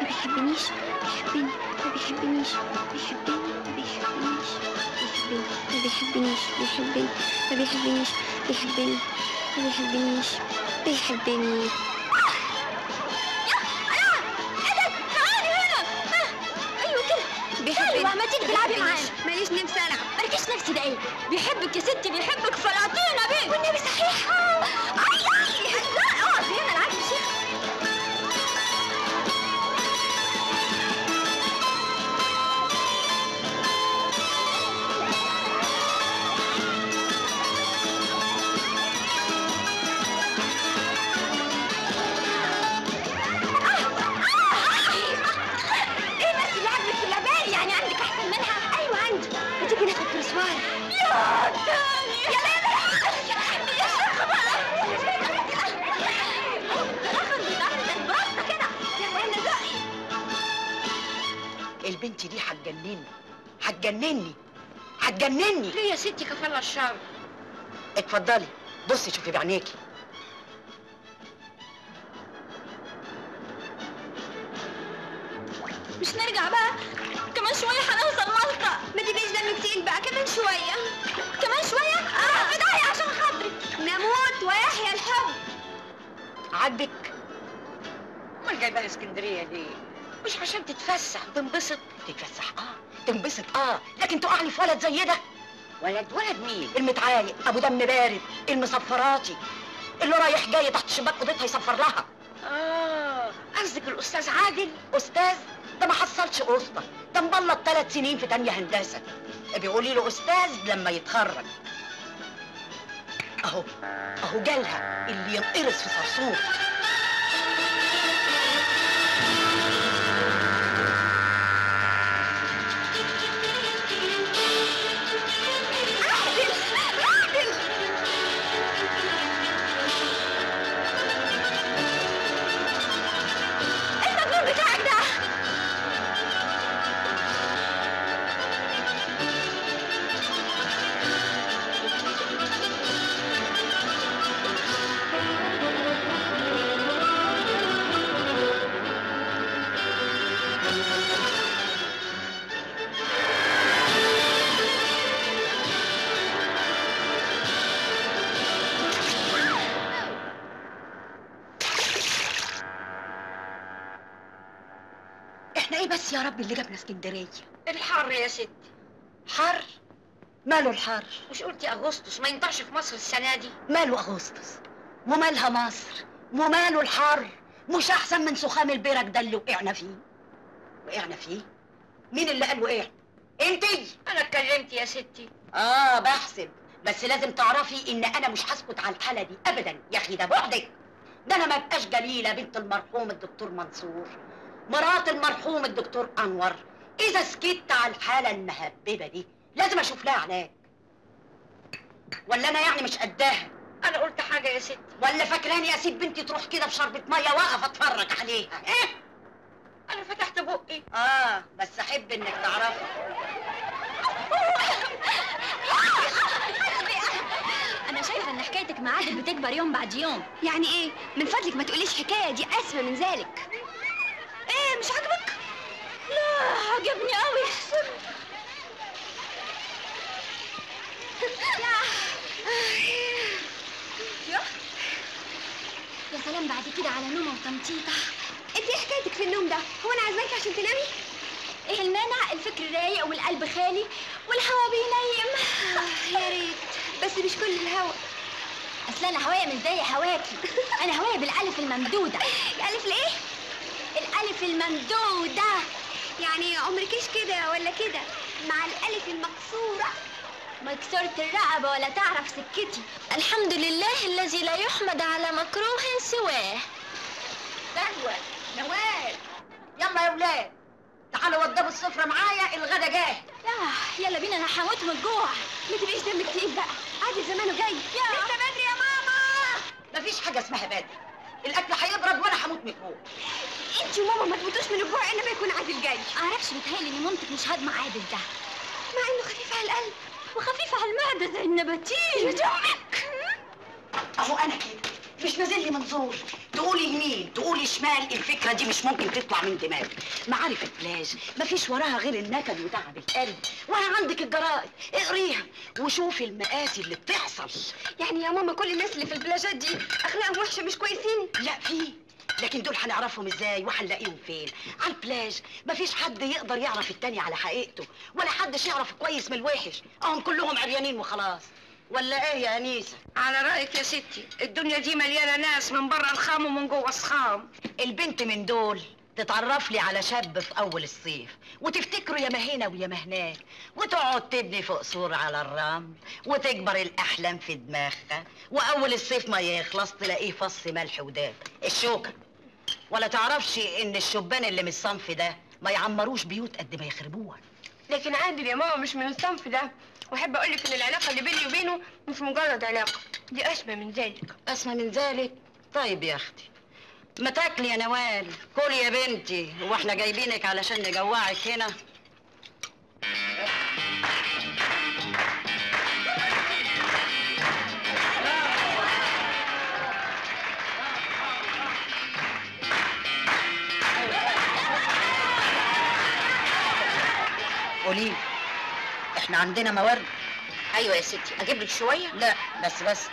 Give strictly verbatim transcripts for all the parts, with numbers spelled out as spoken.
ما بيحبنيش، بيحبني، ما بيحبنيش، بيحبني، ما بيحبنيش، بيحبني، ما بيحبنيش، بيحبني، ما بيحبنيش، بيحبني، ما بيحبنيش، بيحبني. بيحبني. ما تيجي تلعبي معانا. ماليش نفسي العب. مالكيش نفس ده ايه؟ بيحبك يا ستي، بيحبك فلعطينا بيه. والنبي صحيح. اي اي لا اقفي هنا العبي يا شيخ. البنت دي هتجنني، هتجنني، هتجنني. ليه يا ستي كفالة الشر؟ اتفضلي بصي شوفي بعينيكي. مش نرجع بقى؟ كمان شوية هنوصل مالطا. ما تبقيش دمك تقيل بقى، كمان شوية. كمان شوية؟ اه في داهية عشان خاطري. نموت ويحيى الحب. عاجبك؟ امال جايباها اسكندرية ليه؟ مش عشان تتفسح وتنبسط؟ تتفسح اه، تنبسط اه، لكن تقع لي في ولد زي ده. ولد ولد مين؟ المتعايق ابو دم بارد المصفراتي اللي رايح جاي تحت شباك اوضتها يصفر لها. اه قصدك الاستاذ عادل؟ استاذ؟ ده ما حصلش اسطى، ده مبلط ثلاث سنين في تانية هندسه، بيقولي له استاذ لما يتخرج. اهو اهو جالها اللي ينقرص في صرصور. ايه بس يا رب اللي جابنا اسكندريه؟ الحر يا ستي. حر؟ ماله الحر؟ مش قلتي اغسطس ما ينطقش في مصر السنه دي؟ ماله اغسطس؟ ومالها مصر؟ وماله الحر؟ مش احسن من سخام البرك ده اللي وقعنا فيه؟ وقعنا فيه؟ مين اللي قال وقعنا؟ انتي؟ انا اتكلمت يا ستي. اه بحسب، بس لازم تعرفي ان انا مش هسكت على الحاله دي ابدا يا اخي، ده بعدك. ده انا ما بقاش جليله بنت المرحوم الدكتور منصور، مرات المرحوم الدكتور انور. اذا سكت على الحاله المهببه دي لازم اشوف لها علاج. ولا انا يعني مش قداها؟ انا قلت حاجه يا ستي؟ ولا فاكراني اسيب بنتي تروح كده بشربة ميه واقف اتفرج عليها؟ ايه؟ انا فتحت بقي. اه بس احب انك تعرفي. انا شايفه ان حكايتك مع عادل بتكبر يوم بعد يوم. يعني ايه؟ من فضلك ما تقوليش حكايه، دي اسفه من ذلك. ايه مش عاجبك؟ لا عجبني قوي. يا يا سلام بعد كده على نومه وتمطيطه. انت ايه حكايتك في النوم ده؟ هو انا عازماكي عشان تنامي؟ ايه المانع؟ الفكر رايق والقلب خالي والهوا بينيم. آه يا ريت، بس مش كل الهوا. اصل انا هوايا مش زي هواكي. انا هوايا بالالف الممدوده. الالف الايه؟ الالف الممدوده. يعني عمركيش كده ولا كده مع الالف المكسوره؟ مكسورة الرقبة ولا تعرف سكتي. الحمد لله الذي لا يحمد على مكروه سواه. نجوى، نوال، يلا يا ولاد تعالوا وضبوا السفرة معايا، الغدا جاهز. ياه يلا بينا، انا هموت من الجوع. ما تبقيش دمك تقيل بقى، عادي زمانه جاي. لسه بدري يا ماما. مفيش حاجة اسمها بدري، الأكل هيبرد وأنا هموت من الجوع. انت وماما ما تموتوش من الجوع إنما يكون عادل جاي. معرفش بيتهيألي إن مامتك مش هاضمة عادل ده، مع إنه خفيف على القلب وخفيف على المعدة زي النباتين. يا جمك أهو أنا كده مش نازل لي منظور، تقولي يمين تقولي شمال، الفكره دي مش ممكن تطلع من دماغي. معارف البلاج مفيش وراها غير النكد وتعب القلب، وانا عندك الجرائد اقريها وشوفي المآسي اللي بتحصل. يعني يا ماما كل الناس اللي في البلاجات دي اخلاقهم وحشه مش كويسين؟ لا في، لكن دول هنعرفهم ازاي وهنلاقيهم فين؟ على البلاج مفيش حد يقدر يعرف التاني على حقيقته، ولا حدش يعرف كويس من الوحش، اهم كلهم عريانين وخلاص. ولا ايه يا انيسه؟ على رايك يا ستي، الدنيا دي مليانه ناس من بره الخام ومن جوه الصخام. البنت من دول تتعرف لي على شاب في اول الصيف وتفتكره يا ما هنا ويا ما هناك، وتقعد تبني في قصور على الرمل وتكبر الاحلام في دماغها، واول الصيف ما يخلص تلاقيه فص ملح وداب الشوكه. ولا تعرفش ان الشبان اللي من الصنف ده ما يعمروش بيوت قد ما يخربوها. لكن عادل يا ماما مش من الصنف ده، واحب اقول لك ان العلاقه اللي بيني وبينه مش مجرد علاقه، دي اشبه من ذلك. اسمى من ذلك؟ طيب يا اختي ما تاكلي يا نوال، كلي يا بنتي، هو احنا جايبينك علشان نجوعك هنا؟ قولي احنا عندنا موارد. ايوه يا ستي، اجيب لك شويه؟ لا بس بس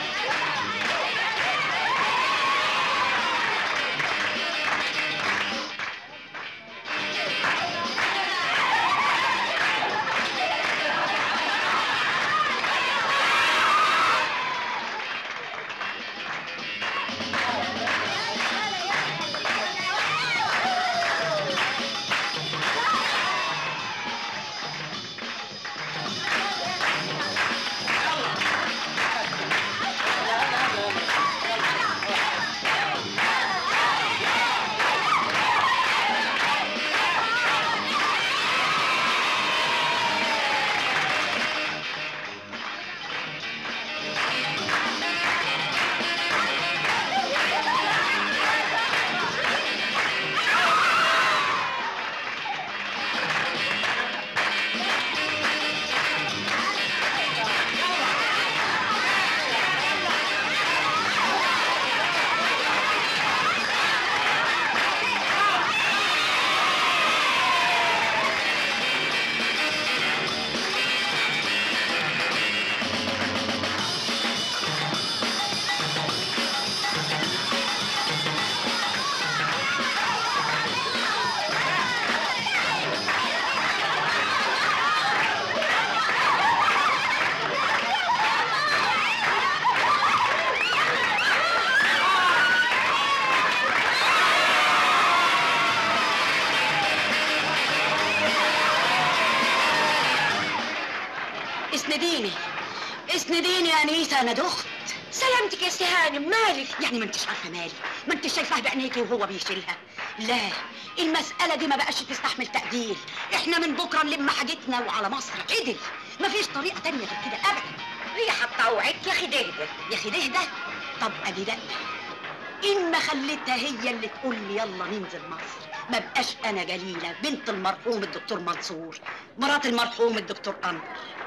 اسنديني اسنديني يا انيسه، انا دخت. سلامتك يا سهانم، مالك؟ يعني ما انتش عارفه مالي، ما انتش شايفاها بعينيكي وهو بيشيلها؟ لا المساله دي ما بقاش تستحمل تقدير، احنا من بكره نلم حاجتنا وعلى مصر عدل، مفيش طريقه تانيه غير كده ابدا. ريحه تطوعك يا اخي دهده. يا اخي دهده؟ طب ادي لا، ان ما خليتها هي اللي تقول لي يلا ننزل مصر ما بقاش انا جليله بنت المرحوم الدكتور منصور مرات المرحوم الدكتور انور.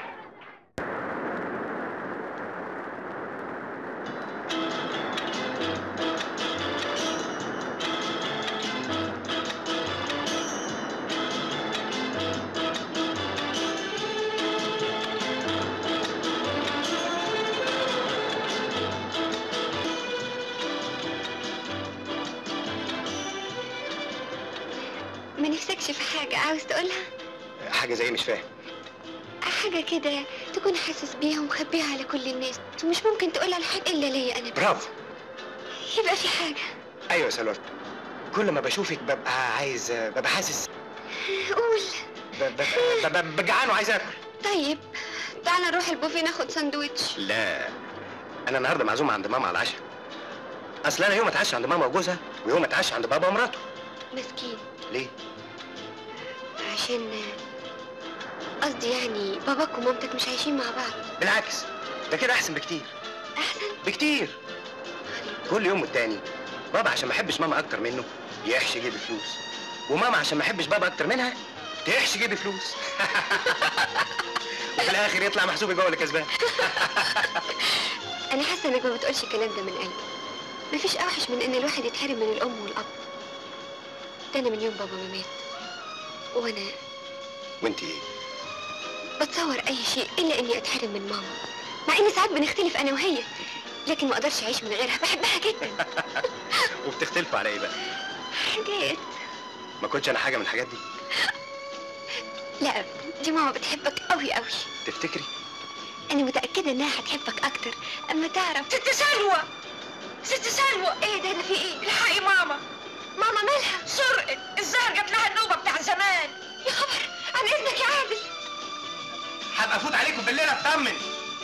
ما نفسكش في حاجه عاوز تقولها؟ حاجة زي مش فاهم. حاجه كده تكون حاسس بيها ومخبيها على كل الناس ومش ممكن تقولها لحد الا ليا انا بس. برافو. يبقى في حاجه. ايوه يا سلوى، كل ما بشوفك ببقى عايز، ببقى حاسس، قول. ب- ب- ب- بجعان وعايز اكل. طيب تعالى نروح البوفيه ناخد ساندوتش. لا انا النهارده معزوم عند ماما على العشاء. اصل انا يوم اتعشى عند ماما وجوزها ويوم اتعشى عند بابا ومراته. مسكين. ليه؟ عشان قصدي يعني باباك ومامتك مش عايشين مع بعض. بالعكس ده كده احسن بكتير. احسن بكتير. كل يوم والتاني بابا عشان ما يحبش ماما اكتر منه يحشي جيب فلوس، وماما عشان ما يحبش بابا اكتر منها تحشي جيب فلوس. وفي الاخر يطلع محسوب جوه اللي كسبان. انا حاسه انك ما بتقولش الكلام ده من قلبك، مفيش اوحش من ان الواحد يتحرم من الام والاب. ده انا من يوم بابا ما مات وانا وانت ايه؟ بتصور اي شيء الا اني اتحرم من ماما، مع اني ساعات بنختلف انا وهي، لكن ما اقدرش اعيش من غيرها، بحبها جدا. وبتختلفوا على ايه بقى؟ حاجات. ما كنتش انا حاجه من الحاجات دي؟ لا ابدا، دي ماما بتحبك قوي قوي. تفتكري؟ انا متاكده انها هتحبك اكتر اما تعرف. ست سلوى، ست سلوى، ايه ده؟ انا في ايه؟ الحقي ماما. ماما مالها؟ سرقت الزهر، جات لها النوبه بتاع زمان. يا خبر، عن اذنك يا عادل. هبقى افوت عليكم بالليل اطمن.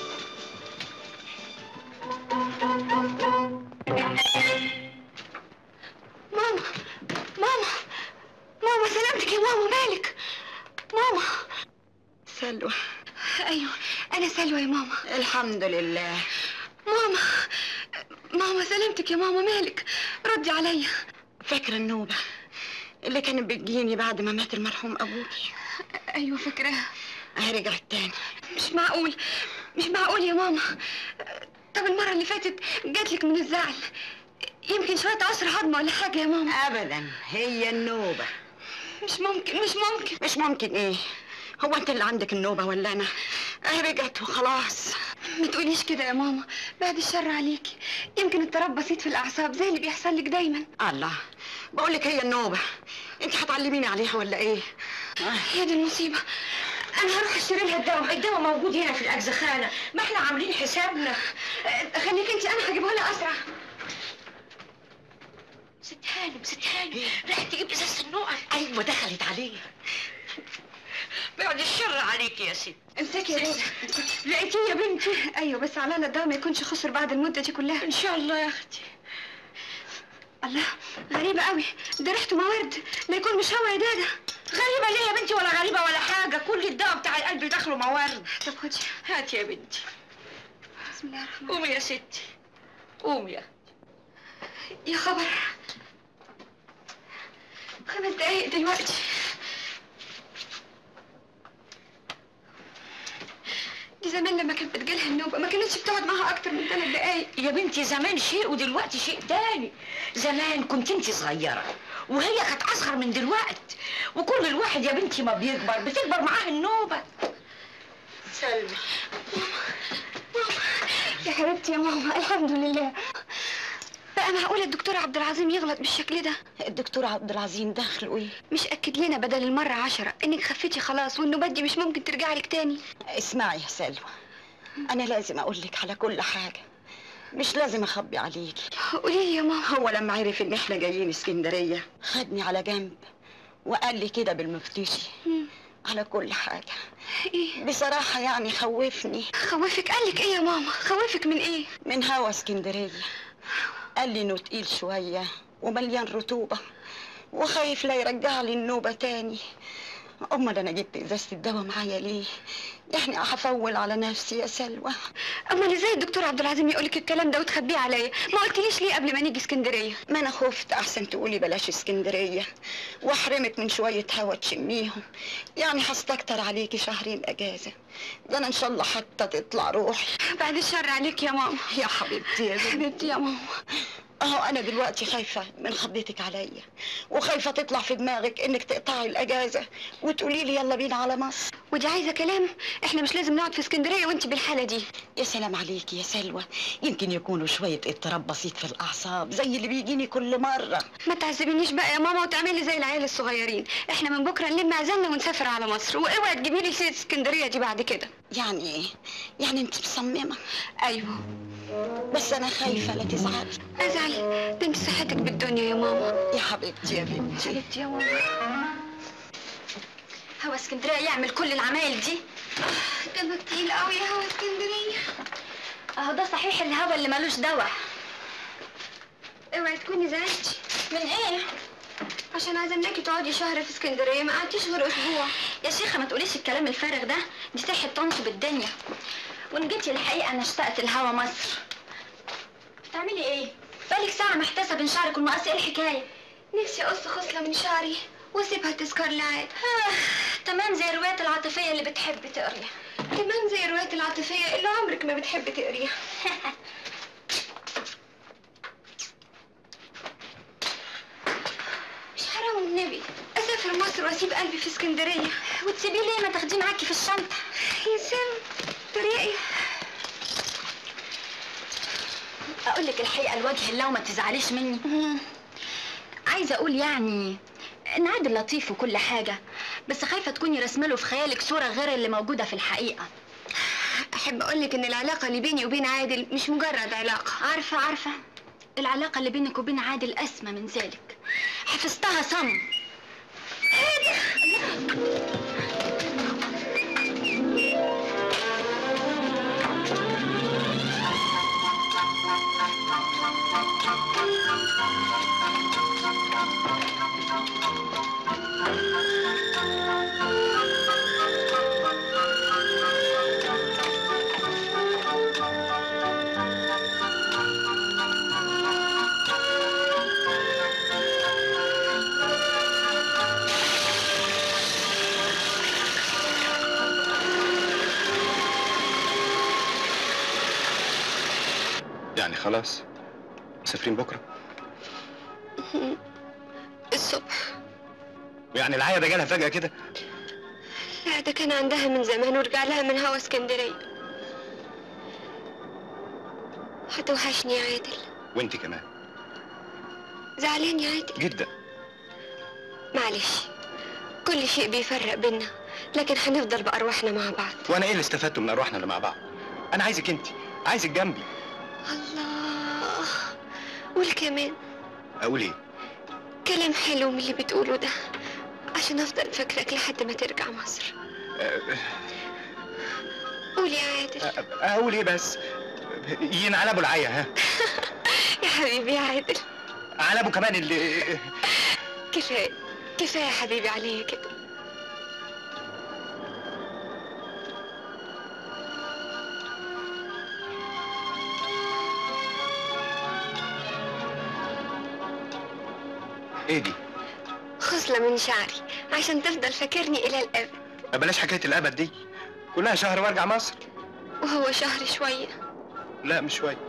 ماما ماما ماما، سلامتك يا ماما، مالك؟ ماما. سلوى. ايوه انا سلوى يا ماما. الحمد لله. ماما ماما، سلامتك يا ماما، مالك؟ ردي عليا. فاكره النوبه اللي كانت بتجيني بعد ما مات المرحوم ابوكي؟ ايوه فاكراها. اهي رجعت تاني. مش معقول، مش معقول يا ماما. طب المره اللي فاتت جاتلك من الزعل، يمكن شويه عصر هضم ولا حاجه يا ماما. ابدا، هي النوبه. مش ممكن، مش ممكن. مش ممكن ايه؟ هو انت اللي عندك النوبه ولا انا؟ اهي رجعت وخلاص. ما تقوليش كده يا ماما، بعد الشر عليكي، يمكن اضطراب بسيط في الاعصاب زي اللي بيحصل لك دايما. الله، بقول لك هي النوبه، انت هتعلميني عليها ولا ايه؟ هي دي المصيبه. انا هروح اشتري لها الدواء. الدواء موجود هنا في الاجزخانه، ما احنا عاملين حسابنا. خليك انت، انا هجيبها لها اسرع. ست هانم، ست هانم، راحت تجيب ازازه النقط. ايوه دخلت عليه. بعد الشر عليك يا ست. امسكي يا بابا. لقيتيه يا بنتي؟ ايوه، بس على الدواء ما يكونش خسر بعد المده دي كلها. ان شاء الله يا اختي. الله، غريبه قوي، ده ريحته موارد، لا يكون مش هوا يا دادا. غريبه ليه يا بنتي؟ ولا غريبه ولا حاجه، كل الدواء بتاع القلب داخله موارد. طب خدي. هاتي يا بنتي. بسم الله الرحمن الرحيم. قومي يا ستي، قومي يا يا خبر، خمس دقايق دلوقتي. دي زمان لما كانت بتجيلها النوبة ما كانتش بتقعد معاها أكتر من ثلاث دقايق. يا بنتي، زمان شيء ودلوقتي شيء تاني. زمان كنت انت صغيرة وهي كانت أصغر من دلوقتي، وكل الواحد يا بنتي ما بيكبر بتكبر معاه النوبة. سلمى. يا حبيبتي يا ماما، الحمد لله. بقى معقولة الدكتور عبد العظيم يغلط بالشكل ده؟ الدكتور عبد العظيم دخله ايه؟ مش أكد لنا بدل المرة عشرة إنك خفتي خلاص والنوبات دي مش ممكن ترجع لك تاني؟ اسمعي يا سلوى، أنا لازم أقول لك على كل حاجة، مش لازم أخبي عليكي. قولي لي يا ماما. هو لما عرف إن إحنا جايين اسكندرية خدني على جنب وقال لي كده بالمفتشي على كل حاجة. إيه؟ بصراحة يعني خوفني. خوفك؟ قالك إيه يا ماما؟ خوفك من إيه؟ من هوا اسكندرية. قال لي إنه تقيل شوية ومليان رطوبة وخايف لا يرجع لي النوبة تاني. أمال أنا جبت إزازة الدواء معايا ليه؟ يعني هفول على نفسي يا سلوى. أمال إزاي الدكتور عبد العظيم يقولك الكلام ده وتخبيه عليا؟ ما قلتليش ليه قبل ما نيجي اسكندرية؟ ما أنا خفت أحسن تقولي بلاش اسكندرية وأحرمك من شوية هوا تشميهم، يعني هستكتر عليكي شهرين أجازة، ده أنا إن شاء الله حتى تطلع روحي. بعد الشر عليك يا ماما. يا حبيبتي يا بنتي. حبيبتي يا ماما. اهو انا دلوقتي خايفه من خضتك عليا، وخايفه تطلع في دماغك انك تقطعي الاجازه وتقولي لي يلا بينا على مصر. ودي عايزه كلام؟ احنا مش لازم نقعد في اسكندريه وانت بالحاله دي. يا سلام عليكي يا سلوى، يمكن يكونوا شويه اضطراب بسيط في الاعصاب زي اللي بيجيني كل مره. ما تعذبينيش بقى يا ماما وتعملي زي العيال الصغيرين، احنا من بكره نلم عزلنا ونسافر على مصر، واوعي تجيبي لي سيره اسكندريه دي بعد كده. يعني ايه؟ يعني انت مصممه؟ ايوه، بس انا خايفه لا تزعلي. ازعل؟ ده انت صحتك بالدنيا يا ماما. يا حبيبتي يا بنتي. حبيبتي يا ماما. هوا اسكندريه يعمل كل العمايل دي؟ دمك تقيل قوي يا هوا اسكندريه. اهو ده صحيح الهوا اللي ملوش دواء. اوعي تكوني زعلتي. من ايه؟ عشان عزمناكي تقعدي شهر في اسكندريه، ما قعدتيش غير اسبوع. يا شيخه ما تقوليش الكلام الفارغ ده، دي صحه تنصب الدنيا. وان جيتي الحقيقه انا اشتقت الهوا مصر. بتعملي ايه؟ بقالك ساعه محتاسه بين شعرك والمقص، ايه الحكايه؟ نفسي اقص خصله من شعري واسيبها تذكر لي عاد. آه، تمام زي الروايات العاطفيه اللي بتحبي تقريها. تمام زي الروايات العاطفيه اللي عمرك ما بتحبي تقريها. اسافر مصر واسيب قلبي في اسكندريه. وتسيبيه ليه؟ ما تاخديه معاكي في الشنطه. يا سام طريقي. اقول لك الحقيقه الوجه الله وما تزعليش مني. عايزه اقول يعني ان عادل لطيف وكل حاجه، بس خايفه تكوني رسمه له في خيالك صوره غير اللي موجوده في الحقيقه. احب اقول لك ان العلاقه اللي بيني وبين عادل مش مجرد علاقه. عارفه عارفه العلاقه اللي بينك وبين عادل اسمى من ذلك. حفظتها صم. يعني خلاص مسافرين بكره؟ الصبح. يعني العيا ده جالها فجأة كده؟ لا ده كان عندها من زمان ورجع لها من هوا اسكندريه. هتوحشني يا عادل. وانت كمان. زعلان يا عادل؟ جدا. معلش، كل شيء بيفرق بينا، لكن هنفضل بأرواحنا مع بعض. وانا ايه اللي استفدته من ارواحنا اللي مع بعض؟ انا عايزك انت، عايزك جنبي. الله، قول كمان. اقول ايه؟ كلام حلو من اللي بتقوله ده، عشان افضل فاكرك لحد ما ترجع مصر. أه قول يا عادل. أه اقول ايه بس؟ ينعلبوا العيا ها؟ يا حبيبي يا عادل. علبوا كمان اللي. كفايه كفايه يا حبيبي عليا كده. ايه دي؟ خصلة من شعري عشان تفضل فاكرني إلى الأبد. بلاش حكاية الأبد دي، كلها شهر وارجع مصر. وهو شهر شوية. لا مش شوية.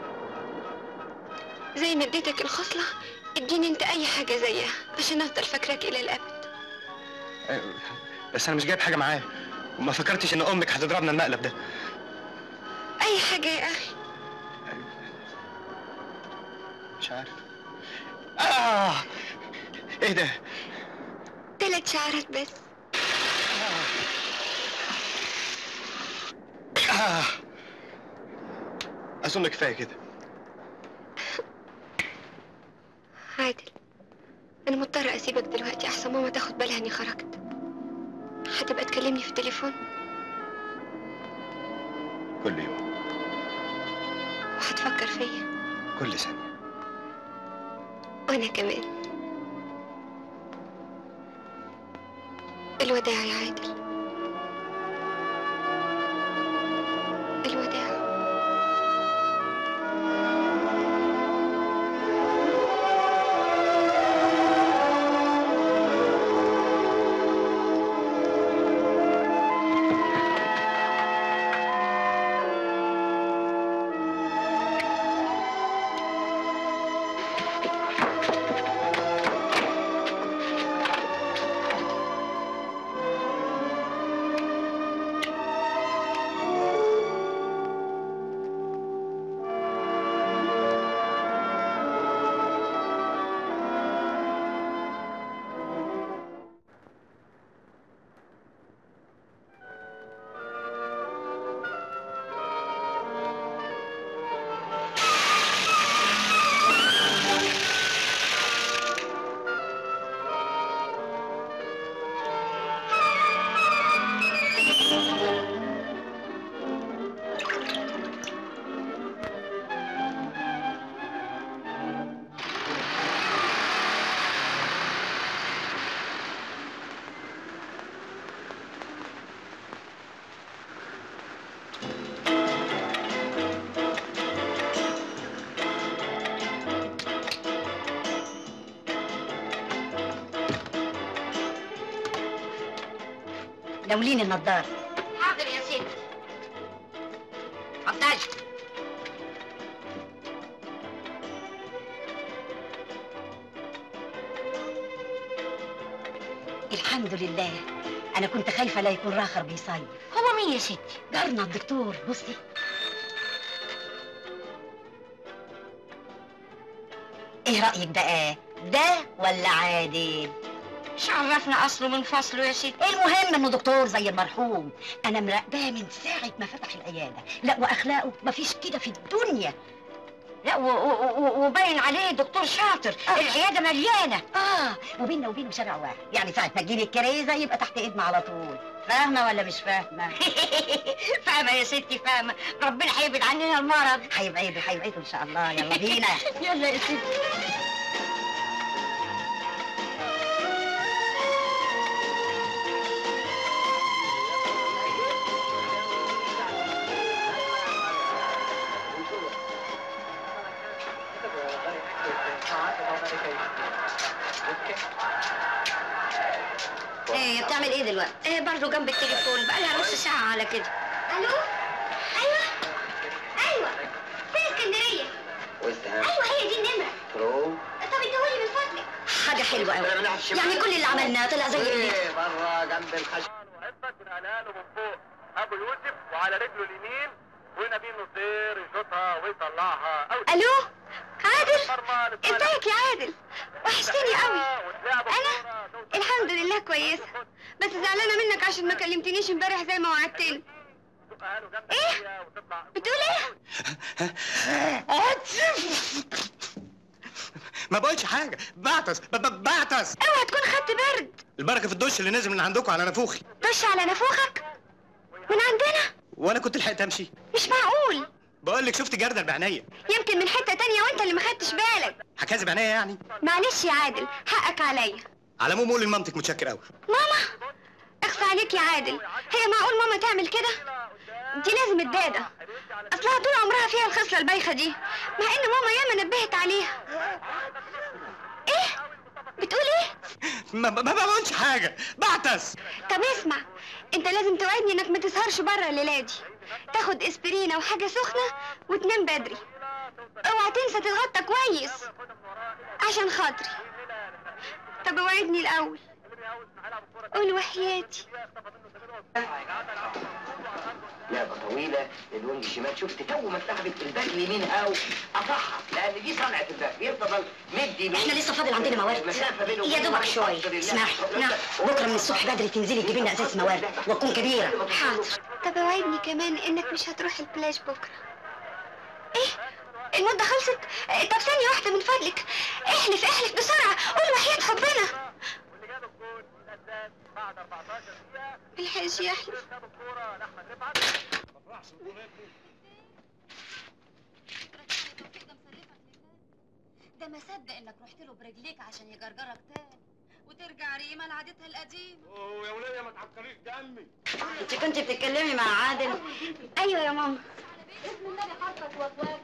زي ما اديتك الخصلة اديني انت أي حاجة زيها عشان أفضل فاكرك إلى الأبد. أيوة. بس أنا مش جايب حاجة معايا، وما فكرتش إن أمك هتضربنا المقلب ده. أي حاجة يا أخي. أيوة. مش عارف. آه إيه ده؟ ثلاث شعرات بس. آه. أظن كفاية كده. عادل، أنا مضطرة أسيبك دلوقتي أحسن ماما تاخد بالها إني خرجت. هتبقى تكلمني في التليفون؟ كل يوم. وهتفكر فيا؟ كل ثانية. وأنا كمان. الوداع يا عادل. الوداع. ناوليني النضاره. حاضر يا ستي. اتفضلي. الحمد لله. انا كنت خايفه لا يكون راخر بيصيف. هو مين يا ستي؟ جارنا الدكتور. بصي ايه رايك بقى، ده ولا عادل؟ مش عرفنا اصله من فصله يا ستي. المهم انه دكتور زي المرحوم. انا مراقباه من ساعه ما فتح العياده. لا واخلاقه مفيش كده في الدنيا. لا وباين عليه دكتور شاطر. آه. العياده مليانه. اه وبيننا وبينه شارع واحد، يعني ساعه ما تجيلي الكريزه يبقى تحت ايدنا على طول. فاهمه ولا مش فاهمه؟ فاهمه يا ستي فاهمه. ربنا هيبعد عننا المرض. هيبعده هيبعده ان شاء الله. يلا بينا. يلا يا ستي. ايه بتعمل ايه دلوقتي؟ ايه برضه جنب التليفون، بقى لها نص ساعه على كده. الو. ايوه ايوه في اسكندريه. ايوه هي دي النمره. طب اديهولي من فضلك. حاجه حلوه قوي، يعني كل اللي عملناه طلع زي اللي بره جنب الخشب. وحبك من قلقاله من فوق ابو يوسف، وعلى رجله اليمين ونبيل نصير يشوطها ويطلعها. الو عادل، ازيك يا عادل؟ وحشتني قوي. انا الحمد لله كويسه، بس زعلانه منك عشان ما كلمتنيش امبارح زي ما وعدتني. ايه بتقول ايه؟ ما بقولش حاجه، بعطس بعطس. اوعى تكون خدت برد. البركه في الدش اللي نزل من عندكم على نافوخي. دش على نافوخك من عندنا؟ وانا كنت لحقت امشي؟ مش معقول. بقول لك شفت جردل بعينيا. يمكن من حته تانية وانت اللي ما خدتش بالك. هكذب عينيا يعني؟ معلش يا عادل، حقك عليا. على العموم قول لمامتك متشكر قوي. ماما؟ اخفى عليك يا عادل، هي معقول ماما تعمل كده؟ دي لازم الداده، اصلها طول عمرها فيها الخصله البايخه دي، مع ان ماما ياما نبهت عليها. ايه بتقول ايه؟ ما ما بقولش حاجه، بعطس. طب اسمع، انت لازم توعدني انك ما تسهرش بره الليله دي، تاخد اسبرينه وحاجه سخنه وتنام بدري. اوعى تنسى تتغطى كويس عشان خاطري. طب اوعدني الاول. قول وحياتي. لعبة طويلة للوينج الشمال. شفت تو ما اتلعبت الباك اليمين او قطعها، لان دي صنعة الباك بيفضل مدي. احنا لسه فاضل عندنا موارد يا دوبك شويه. اسمعي، نعم بكره من الصبح بدري تنزلي تجيبي لنا ازاز موارد وتكون كبيره. حاضر. طب اوعدني كمان انك مش هتروح البلاج بكره. ايه المده خلصت؟ طب ثانيه واحده من فضلك، احلف احلف بسرعه، قول وحياة حبنا. الحاج يحلف. ده ما صدق انك رحت له برجليك عشان يجرجرك تاني وترجع ريما لعادتها القديمه. اوه يا وليه ما تعكريش دمي. انت كنت بتتكلمي مع عادل؟ ايوه يا ماما. بسم الله حركك وطواك.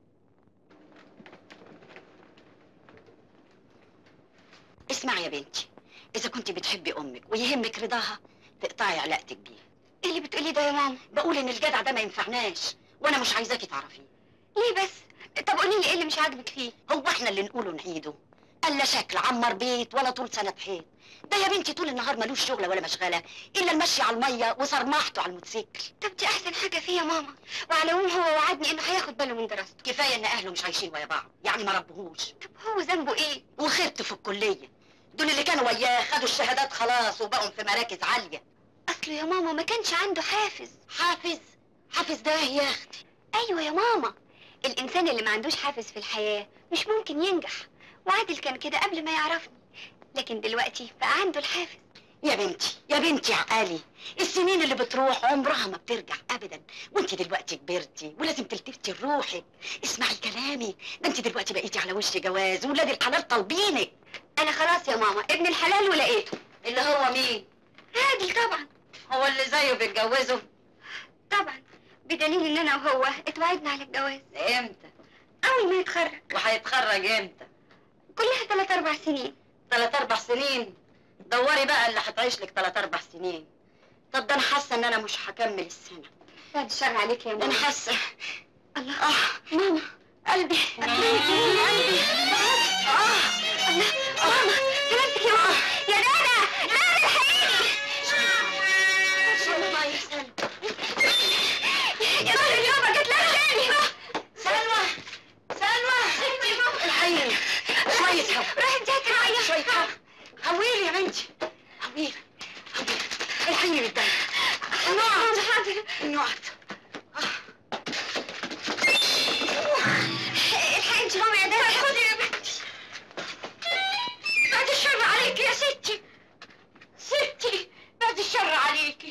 اسمعي يا بنتي، اذا كنت بتحبي امك ويهمك رضاها تقطعي علاقتك بيه. ايه اللي بتقوليه ده يا ماما؟ بقول ان الجدع ده ما ينفعناش، وانا مش عايزاكي تعرفيه. ليه بس؟ طب قولي لي ايه اللي مش عاجبك فيه؟ هو احنا اللي نقوله نعيده؟ قال لا شكل عمر بيت ولا طول سنه حيط. ده يا بنتي طول النهار ملوش شغله ولا مشغله الا المشي على الميه وصرمحته على الموتوسيكل. طب دي احسن حاجه فيه يا ماما، وعلى العموم هو وعدني انه هياخد باله من دراسته. كفايه ان اهله مش عايشين ويا بعض، يعني ما ربهوش. طب هو ذنبه ايه؟ وخبته في الكليه، دول اللي كانوا وياه خدوا الشهادات خلاص وبقوا في مراكز عاليه. اصله يا ماما ما كانش عنده حافز. حافز؟ حافز ده يا اختي. ايوه يا ماما، الانسان اللي ما عندوش حافز في الحياه مش ممكن ينجح، وعادل كان كده قبل ما يعرفني، لكن دلوقتي بقى عنده الحافز. يا بنتي يا بنتي عقالي، السنين اللي بتروح عمرها ما بترجع ابدا، وانت دلوقتي كبرتي ولازم تلتفتي لروحك. اسمعي كلامي، ده انت دلوقتي بقيتي على وش جواز وولاد الحلال طالبينك. انا خلاص يا ماما ابن الحلال ولقيته. اللي هو مين؟ عادل طبعا. هو اللي زيه بيتجوزه؟ طبعا، بدليل ان انا وهو اتوعدنا على الجواز. امتى؟ اول ما يتخرج. وهيتخرج امتى؟ كلها ثلاث اربع سنين. ثلاث اربع سنين؟ دوري بقى اللي هتعيش لك ثلاث اربع سنين. طب ده انا حاسه ان انا مش هكمل السنه. بعد الشر عليك يا ماما. انا حاسه. الله. اه ماما قلبي قلبي قلبي. اه الله. ماما سلامتك يا ماما. يا دادا دادا الحقيني بالدم. حاضر حاضر. نقعد. الحقي انت ماما يا دادا. خدي يا بنتي. بعد الشر عليكي يا ستي. ستي بعد الشر عليكي.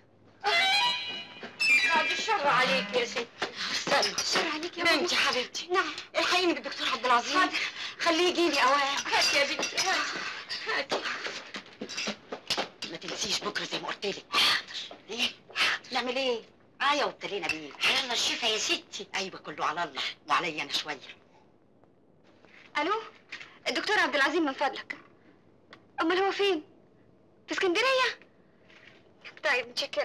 بعد الشر عليكي يا ستي. سلمى. الشر عليك يا ماما. بنتي حبيبتي. نعم. الحقيني بالدكتور عبد العزيز. حاضر. خليه يجيلي اوام. هاتي يا بنتي هاتي. هاتي. ما تنسيش بكره زي ما قلت لك. حاضر. ايه؟ حاضر. نعمل ايه؟ معايا وابتلينا بيه. على الله الشفا يا ستي. ايوه كله على الله وعليا انا شويه. الو الدكتور عبد العزيز من فضلك. امال هو فين؟ في اسكندريه؟ طيب متشكره.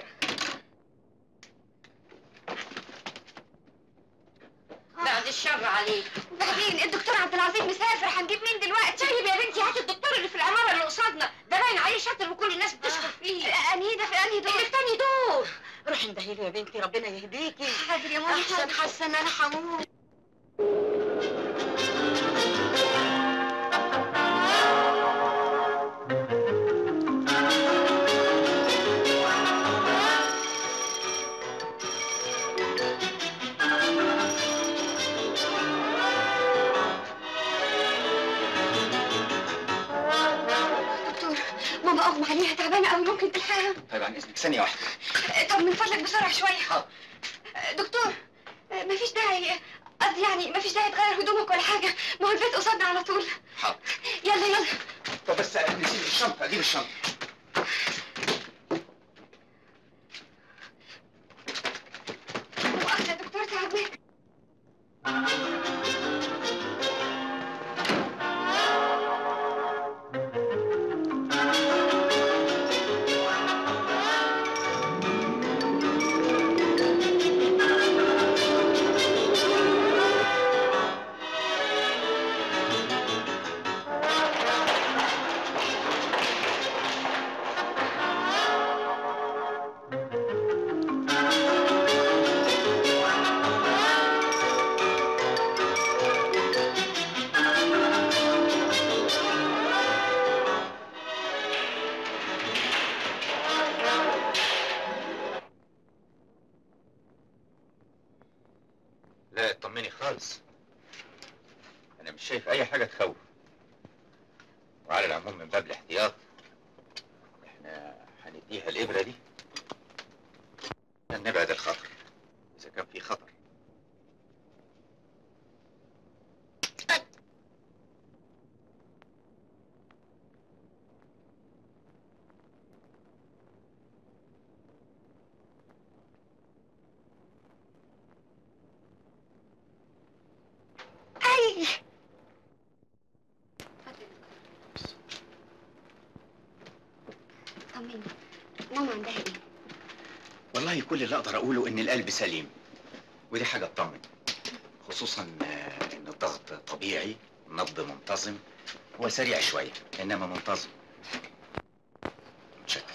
بعد الشر عليك. وبعدين الدكتور عبد العزيز مسافر، هنجيب مين دلوقتي؟ طيب يا بنتي هاتي الدكتور اللي في العماره اللي قصادنا، ده باين عليه شاطر وكل الناس بتشكر فيه. انهي ده في انهي دور؟ اللي في تاني دور. روحي اندهيله يا بنتي، ربنا يهديكي. حاضر يا ماما. احسن حاسه ان انا هموت. دكتور ماما اغمى عليها، تعبانه قوي، ممكن تلحقها؟ طيب عن اذنك ثانيه واحده. طب من فضلك بسرعه شويه. حاضر. دكتور مفيش داعي، قصدي يعني مفيش داعي تغير هدومك ولا حاجه، ما هو البيت قصادنا على طول. حاضر. يلا يلا. طب بس نسيب الشنطه، اجيب الشنطه. مؤاخذه يا دكتور تعبان. لا اطمني خالص، انا مش شايف اي حاجه تخوف، وعلى العموم من باب الاحتياط احنا هنديها الابره دي عشان نبعد الخطر اذا كان في خطر. طمني ماما عندها ايه؟ والله كل اللي اقدر اقوله ان القلب سليم، ودي حاجه تطمن، خصوصا ان الضغط طبيعي، النبض منتظم، هو سريع شويه انما منتظم. متشكر.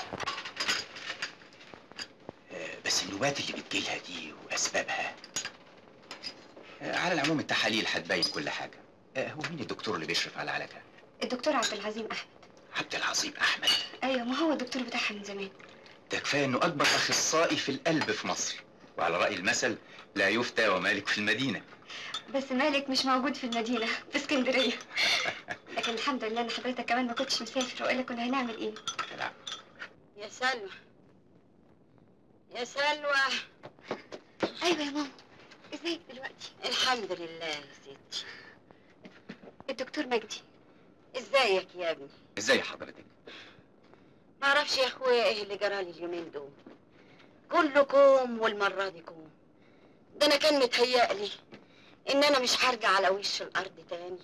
بس النوبات اللي بتجيلها دي واسبابها، على العموم التحاليل هتبين كل حاجه. هو مين الدكتور اللي بيشرف على علاجها؟ الدكتور عبد العزيز احمد. عبد العظيم احمد؟ ايوه ما هو الدكتور بتاعها من زمان. ده كفايه انه اكبر اخصائي في القلب في مصر، وعلى راي المثل لا يفتى ومالك في المدينه. بس مالك مش موجود في المدينه، في اسكندريه. لكن الحمد لله ان حضرتك كمان ما كنتش مسافر، والا كنا هنعمل ايه؟ لا. يا سلوى يا سلوى. ايوه يا ماما. ازيك دلوقتي؟ الحمد لله يا ستي. الدكتور مجدي. ازيك يا ابني؟ ازاي حضرتك؟ معرفش يا اخويا ايه اللي جرالي اليومين دول، كله كوم والمره دي كوم. ده انا كان متهيألي ان انا مش هرجع على وش الارض تاني.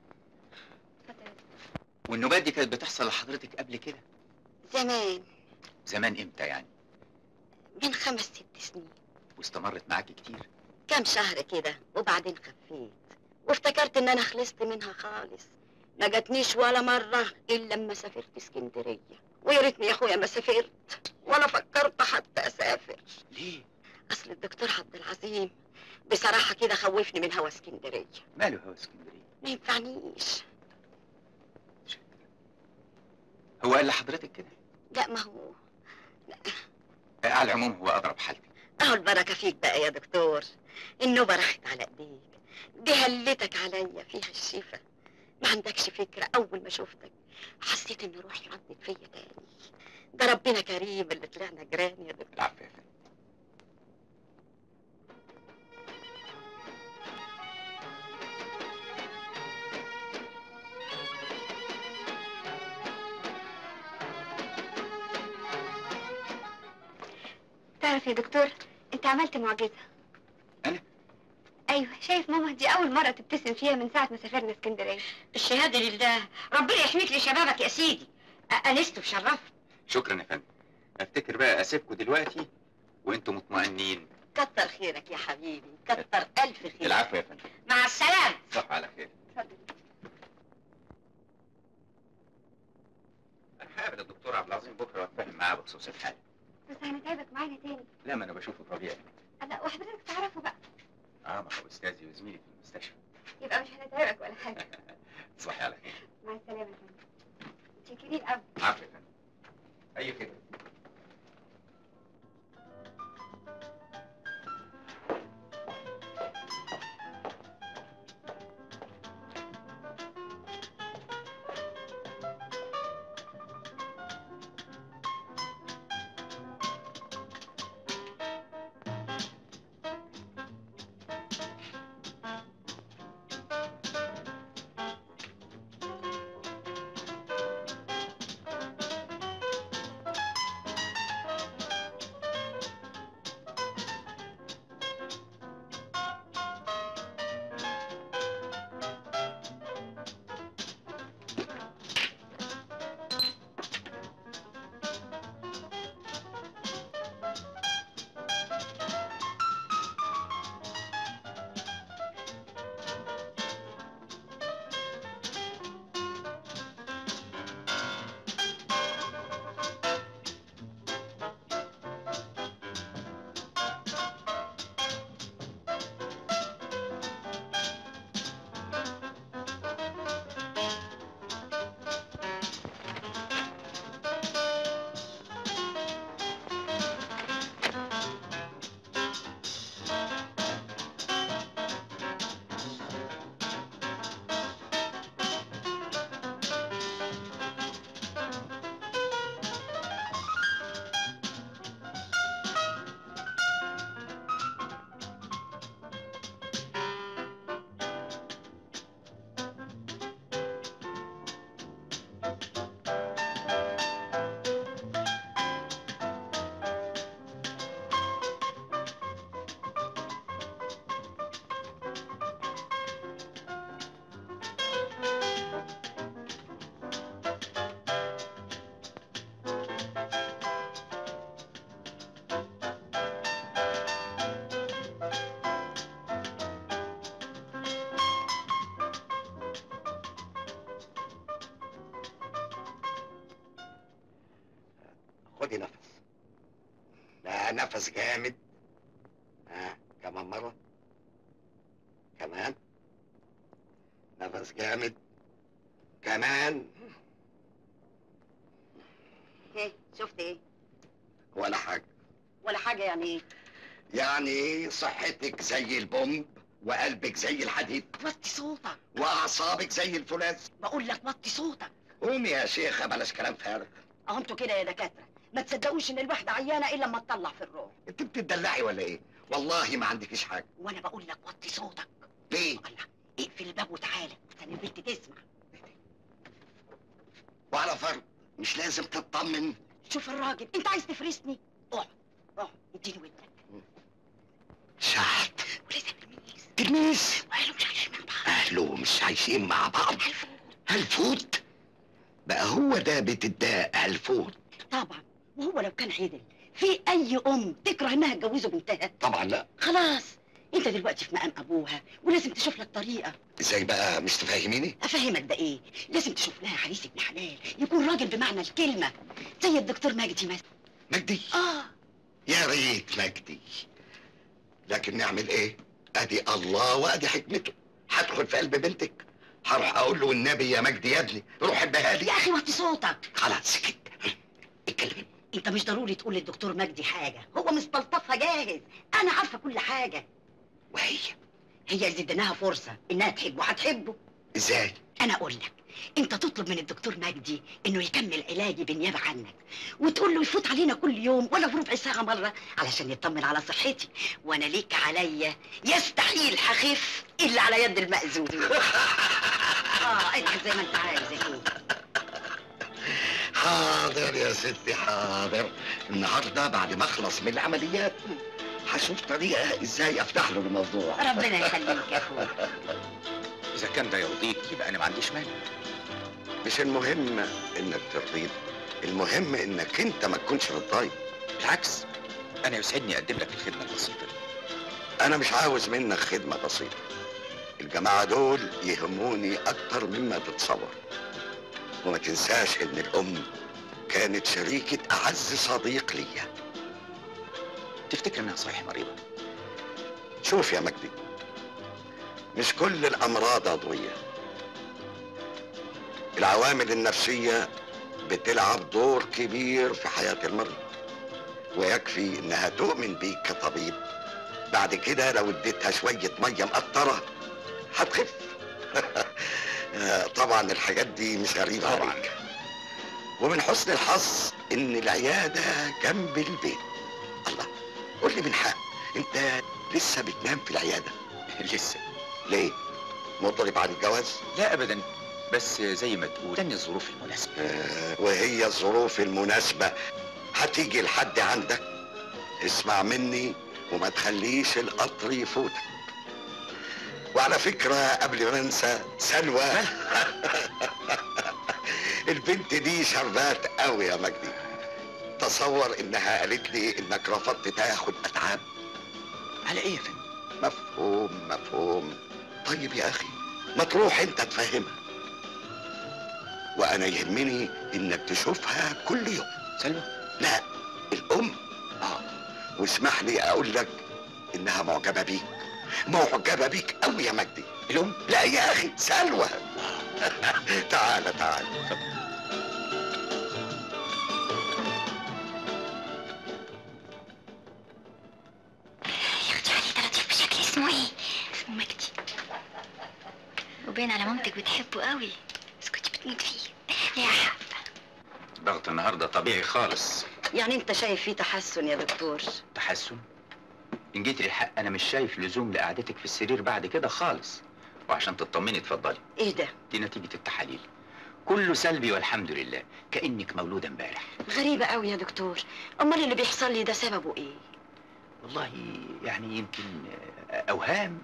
والنوبات دي كانت بتحصل لحضرتك قبل كده؟ زمان. زمان امتى يعني؟ من خمس ست سنين. واستمرت معاكي كتير؟ كام شهر كده وبعدين خفيت، وافتكرت ان انا خلصت منها خالص. ما جاتنيش ولا مرة الا لما سافرت اسكندرية، ويا ريتني يا اخويا ما سافرت ولا فكرت حتى اسافر. ليه؟ اصل الدكتور عبد العظيم بصراحة كده خوفني من هوا اسكندرية. ماله هوا اسكندرية؟ ما ينفعنيش. هو قال لحضرتك كده؟ لا ما هو على العموم هو اضرب حالتي. اهو البركه فيك بقى يا دكتور، النوبه راحت على ايديك، دي هلتك عليا فيها الشفا. ما عندكش فكره، اول ما شفتك حسيت ان روحي ردت فيا تاني. ده ربنا كريم اللي طلعنا جيران يا دكتور. العفو يا فندم. تعرف يا دكتور، انت عملت معجزة. أنا؟ ايوه، شايف ماما دي اول مرة تبتسم فيها من ساعة ما سافرنا اسكندرية. الشهاده لله، ربنا يحميك لشبابك يا سيدي. انست وشرفت. شكرا يا فندم. افتكر بقى اسيبكم دلوقتي وانتم مطمئنين. كتر خيرك يا حبيبي، كتر الف خير. العفو يا فندم. مع السلامه. صح على خير. اتفضل. انا هقابل الدكتور عبد العظيم بكره واتفاهم معاه بخصوص الحاله. بس هنتعبك معانا تاني. لا، ما انا بشوفه طبيعي. لا، وحضرتك تعرفه بقى. اه، ما هو استاذي وزميلي في المستشفى. يبقى مش هنتعبك ولا حاجة. صح على خير. مع السلامة يا فندم. متشكرين قوي. عفو يا فندم. اي خير. خدي نفس. لا، نفس جامد. ها، كمان مرة. كمان. نفس جامد. كمان. ايه شفت ايه؟ ولا حاجة. ولا حاجه يعني ايه؟ يعني صحتك زي البومب وقلبك زي الحديد وطي صوتك. واعصابك زي الفولاذ. بقول لك وطي صوتك. قومي يا شيخة، بلاش كلام فارغ. اهو انتوا كده يا دكاتره، ما تصدقوش ان الواحده عيانه الا لما تطلع في الروح. انت بتدلعي ولا ايه؟ والله ما عندكيش حاجة. وانا بقول لك وطي صوتك. ليه؟ الله، اقفل الباب وتعالى عشان البنت تسمع. وعلى فرض مش لازم تطمن. شوف الراجل، انت عايز تفرسني؟ اقعد اقعد اديني ودنك. شحت. ولازم تلميذ. تلميذ. واهله مش عايشين مع بعض. اهله مش عايشين مع بعض. هلفوت. بقى هو ده بيت الداء، هلفوت. طبعا، وهو لو كان عدل في اي ام تكره انها تجوزه بنتها؟ طبعا لا. خلاص، انت دلوقتي في مقام ابوها ولازم تشوف لك طريقه. ازاي بقى؟ مش تفهميني؟ افهمك ده ايه؟ لازم تشوف لها عريس ابن حلال يكون راجل بمعنى الكلمه، زي الدكتور مجدي مثلا. مجدي؟ اه. يا ريت مجدي، لكن نعمل ايه؟ ادي الله وادي حكمته. هدخل في قلب بنتك، هروح اقول له النبي يا مجدي يا ابني روح ابها لي. يا اخي وطي صوتك. خلاص سكت. اتكلمي. انت مش ضروري تقول للدكتور مجدي حاجه، هو مستلطفها جاهز. انا عارفه كل حاجه. وهي هي اللي اديناها فرصه انها تحبه، هتحبه. ازاي؟ انا اقول لك، انت تطلب من الدكتور مجدي انه يكمل علاجي بالنيابه عنك، وتقول له يفوت علينا كل يوم ولا بربع ساعه مره علشان يطمن على صحتي، وانا ليك عليا يستحيل هخف الا على يد المأذون. اه اضحك زي ما انت عايز يا اخوي. حاضر يا ستي حاضر. النهارده بعد ما اخلص من العمليات هشوف طريقه ازاي افتح له الموضوع. ربنا يخليك يا اخوي. اذا كان ده يرضيك يبقى انا ما عنديش مانع. مش المهم انك ترضيني، المهم انك انت ما تكونش متضايق. بالعكس، انا يسعدني اقدم لك الخدمه البسيطه دي. انا مش عاوز منك خدمه بسيطه، الجماعه دول يهموني اكتر مما تتصور. وما تنساش ان الام كانت شريكه اعز صديق ليا. تفتكر انها صحيح مريضه؟ شوف يا مجدي، مش كل الامراض عضويه، العوامل النفسيه بتلعب دور كبير في حياه المريض، ويكفي انها تؤمن بيك كطبيب. بعد كده لو اديتها شويه ميه مقطره هتخف. طبعا الحاجات دي مش غريبه طبعا عليك. ومن حسن الحظ ان العياده جنب البيت. الله، قول لي من حق، انت لسه بتنام في العياده؟ لسه. ليه؟ مضرب عن الجواز؟ لا ابدا، بس زي ما تقول تاني الظروف المناسبه. آه، وهي الظروف المناسبه هتيجي لحد عندك. اسمع مني وما تخليش القطر يفوتك. وعلى فكره قبل ما انسى، سلوى البنت دي شربات قوي يا مجدي. تصور انها قالت لي انك رفضت تاخد اتعاب. على ايه يا فندم؟ مفهوم مفهوم. طيب يا اخي، ما تروح انت تفهمها. وانا يهمني انك تشوفها كل يوم. سلوى؟ لا، الام. اه، واسمح لي اقول لك انها معجبه بيك، معجبه بيك قوي يا مجدي. الام؟ لا يا اخي، سلوى. تعالى تعالى. يا اختي علي ده لطيف بشكل. اسمه ايه؟ اسمه مجدي، وباين على مامتك بتحبه قوي، بس كنت بتموت فيه. ليها حق. ضغط النهارده طبيعي خالص. يعني انت شايف فيه تحسن يا دكتور؟ تحسن؟ ان جيت للحق انا مش شايف لزوم لقعدتك في السرير بعد كده خالص. وعشان تطمني اتفضلي. ايه ده؟ دي نتيجه التحاليل، كله سلبي والحمد لله، كانك مولوده امبارح. غريبه قوي يا دكتور. امال اللي بيحصل لي ده سببه ايه؟ والله يعني يمكن اوهام.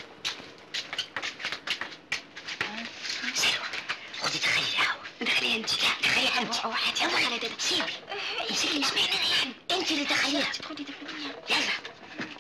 سلوى، خدي دخلي القهوة. دخليها انت. دخليها انت. اه هاتي. يلا دخلي ده. سيبي. امسكي اسمعي مني يعني. انت اللي دخليها. خدي دخليها. يلا.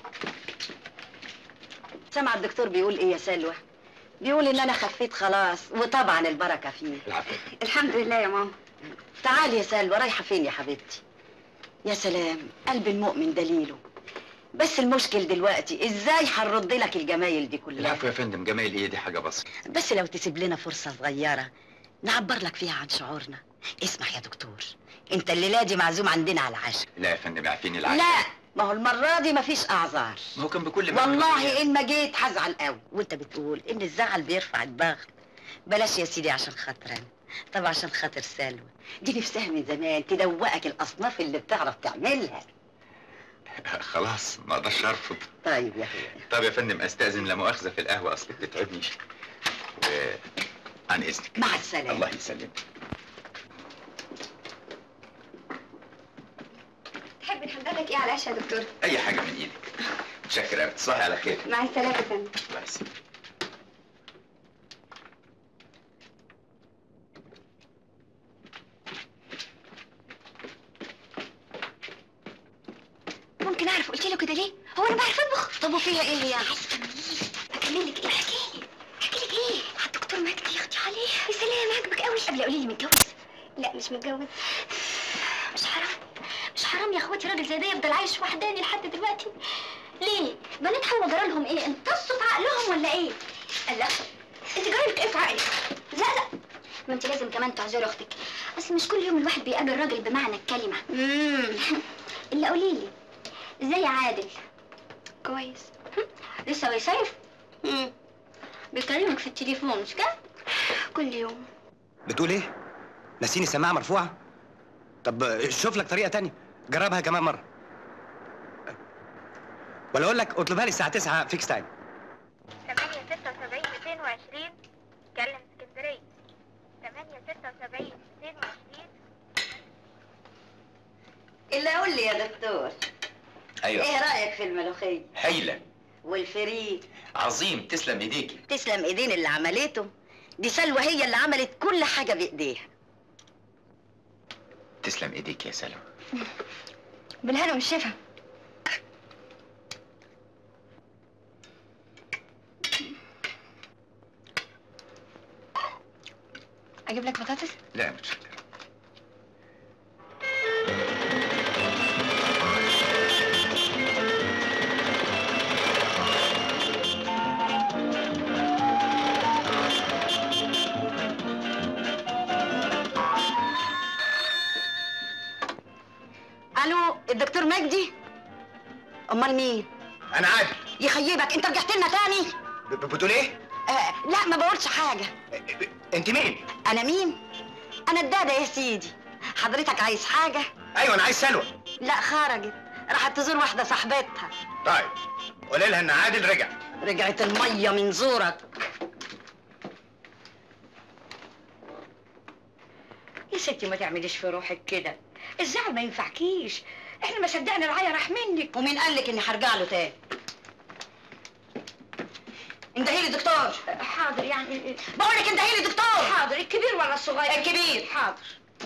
سمع الدكتور بيقول ايه يا سلوى؟ بيقول ان انا خفيت خلاص، وطبعا البركه فيه. العفو. الحمد لله يا ماما. تعالي يا سلوى. رايحه فين يا حبيبتي؟ يا سلام، قلب المؤمن دليله. بس المشكل دلوقتي ازاي هنرد لك الجمايل دي كلها؟ العفو يا فندم، جمايل ايه دي؟ حاجه بسيطه. بس لو تسيب لنا فرصه صغيره نعبر لك فيها عن شعورنا. اسمح يا دكتور، انت الليله دي معزوم عندنا على العشاء. لا يا فندم، اعفيني العشاء. لا، ما هو المره دي مفيش اعذار. ما هو كان بكل ما والله ان ما جيت هزعل قوي. وانت بتقول ان الزعل بيرفع الضغط. بلاش يا سيدي عشان خاطر انا، طب عشان خاطر سلوى. دي نفسها من زمان تدوقك الاصناف اللي بتعرف تعملها. خلاص ما اقدرش ارفض. طيب يا اخويا. طب يا فندم استاذن، لا مؤاخذه في القهوه اصل بتتعبني. و... عن اذنك. مع السلامه. الله يسلمك. تحب نحضر لك ايه على العشاء يا دكتور؟ اي حاجه من ايدك. متشكر قوي، تصبحي على خير. مع السلامة يا فندم. الله يسلمك. ممكن اعرف قلت له كده ليه؟ هو انا بعرف اطبخ؟ طب وفيها ايه هي؟ عايزه تكملي. اكمل لك ايه؟ احكي لي. احكي لك ايه؟ على الدكتور مجدي. يا اختي عليه. يا سلام، عاجبك قوي. قبل قولي لي متجوز؟ لا مش متجوز. مش حرام؟ مش حرام يا اخواتي راجل زي ده يفضل عايش وحداني لحد دلوقتي؟ ليه؟ بنات حوا جرى لهم ايه؟ امتصوا في عقلهم ولا ايه؟ لا انت جرالك ايه في عقلك؟ لا لا، ما انت لازم كمان تعذري اختك. اصل مش كل يوم الواحد بيقابل راجل بمعنى الكلمه. امم الا قولي لي ازاي يا عادل؟ كويس. لسه بيصيف؟ امم بيكلمك في التليفون مش كده؟ كل يوم. بتقول ايه؟ ناسيني السماعه مرفوعه؟ طب شوف لك طريقه تانية، جربها كمان مره. ولا اقول لك اطلبها لي الساعه تسعة فيكس تايم. ثمانية ستة وسبعين مئتين وعشرين كلم اسكندرية. ثمانية ستة وسبعين مئتين وعشرين. إلا قول لي يا دكتور، ايوه ايه رأيك في الملوخية؟ هايله. والفريك؟ عظيم، تسلم ايديكي. تسلم ايدين اللي عملته. دي سلوى هي اللي عملت كل حاجة بإيديها. تسلم ايديك يا سلوى. بالهنا والشفا. اجيب لك بطاطس؟ لا متشكر. الو، الدكتور مجدي؟ امال مين؟ انا عادل. يخيبك، انت رجعت لنا تاني؟ ب- بتقول ايه؟ آه لا ما بقولش حاجة. انت مين؟ انا مين؟ انا الدادة يا سيدي. حضرتك عايز حاجة؟ ايوه انا عايز سلوى. لا خرجت، راحت تزور واحدة صاحبتها. طيب قولي لها ان عادل رجع. رجعت المية من زورك. يا ستي ما تعمليش في روحك كده، الزعل ما ينفعكيش، احنا ما صدقنا العيا راح منك. ومين قال لك اني هرجع له تاني؟ اندهي لي دكتور. حاضر يعني. بقول لك اندهي لي دكتور. حاضر، الكبير ولا الصغير؟ الكبير. حاضر.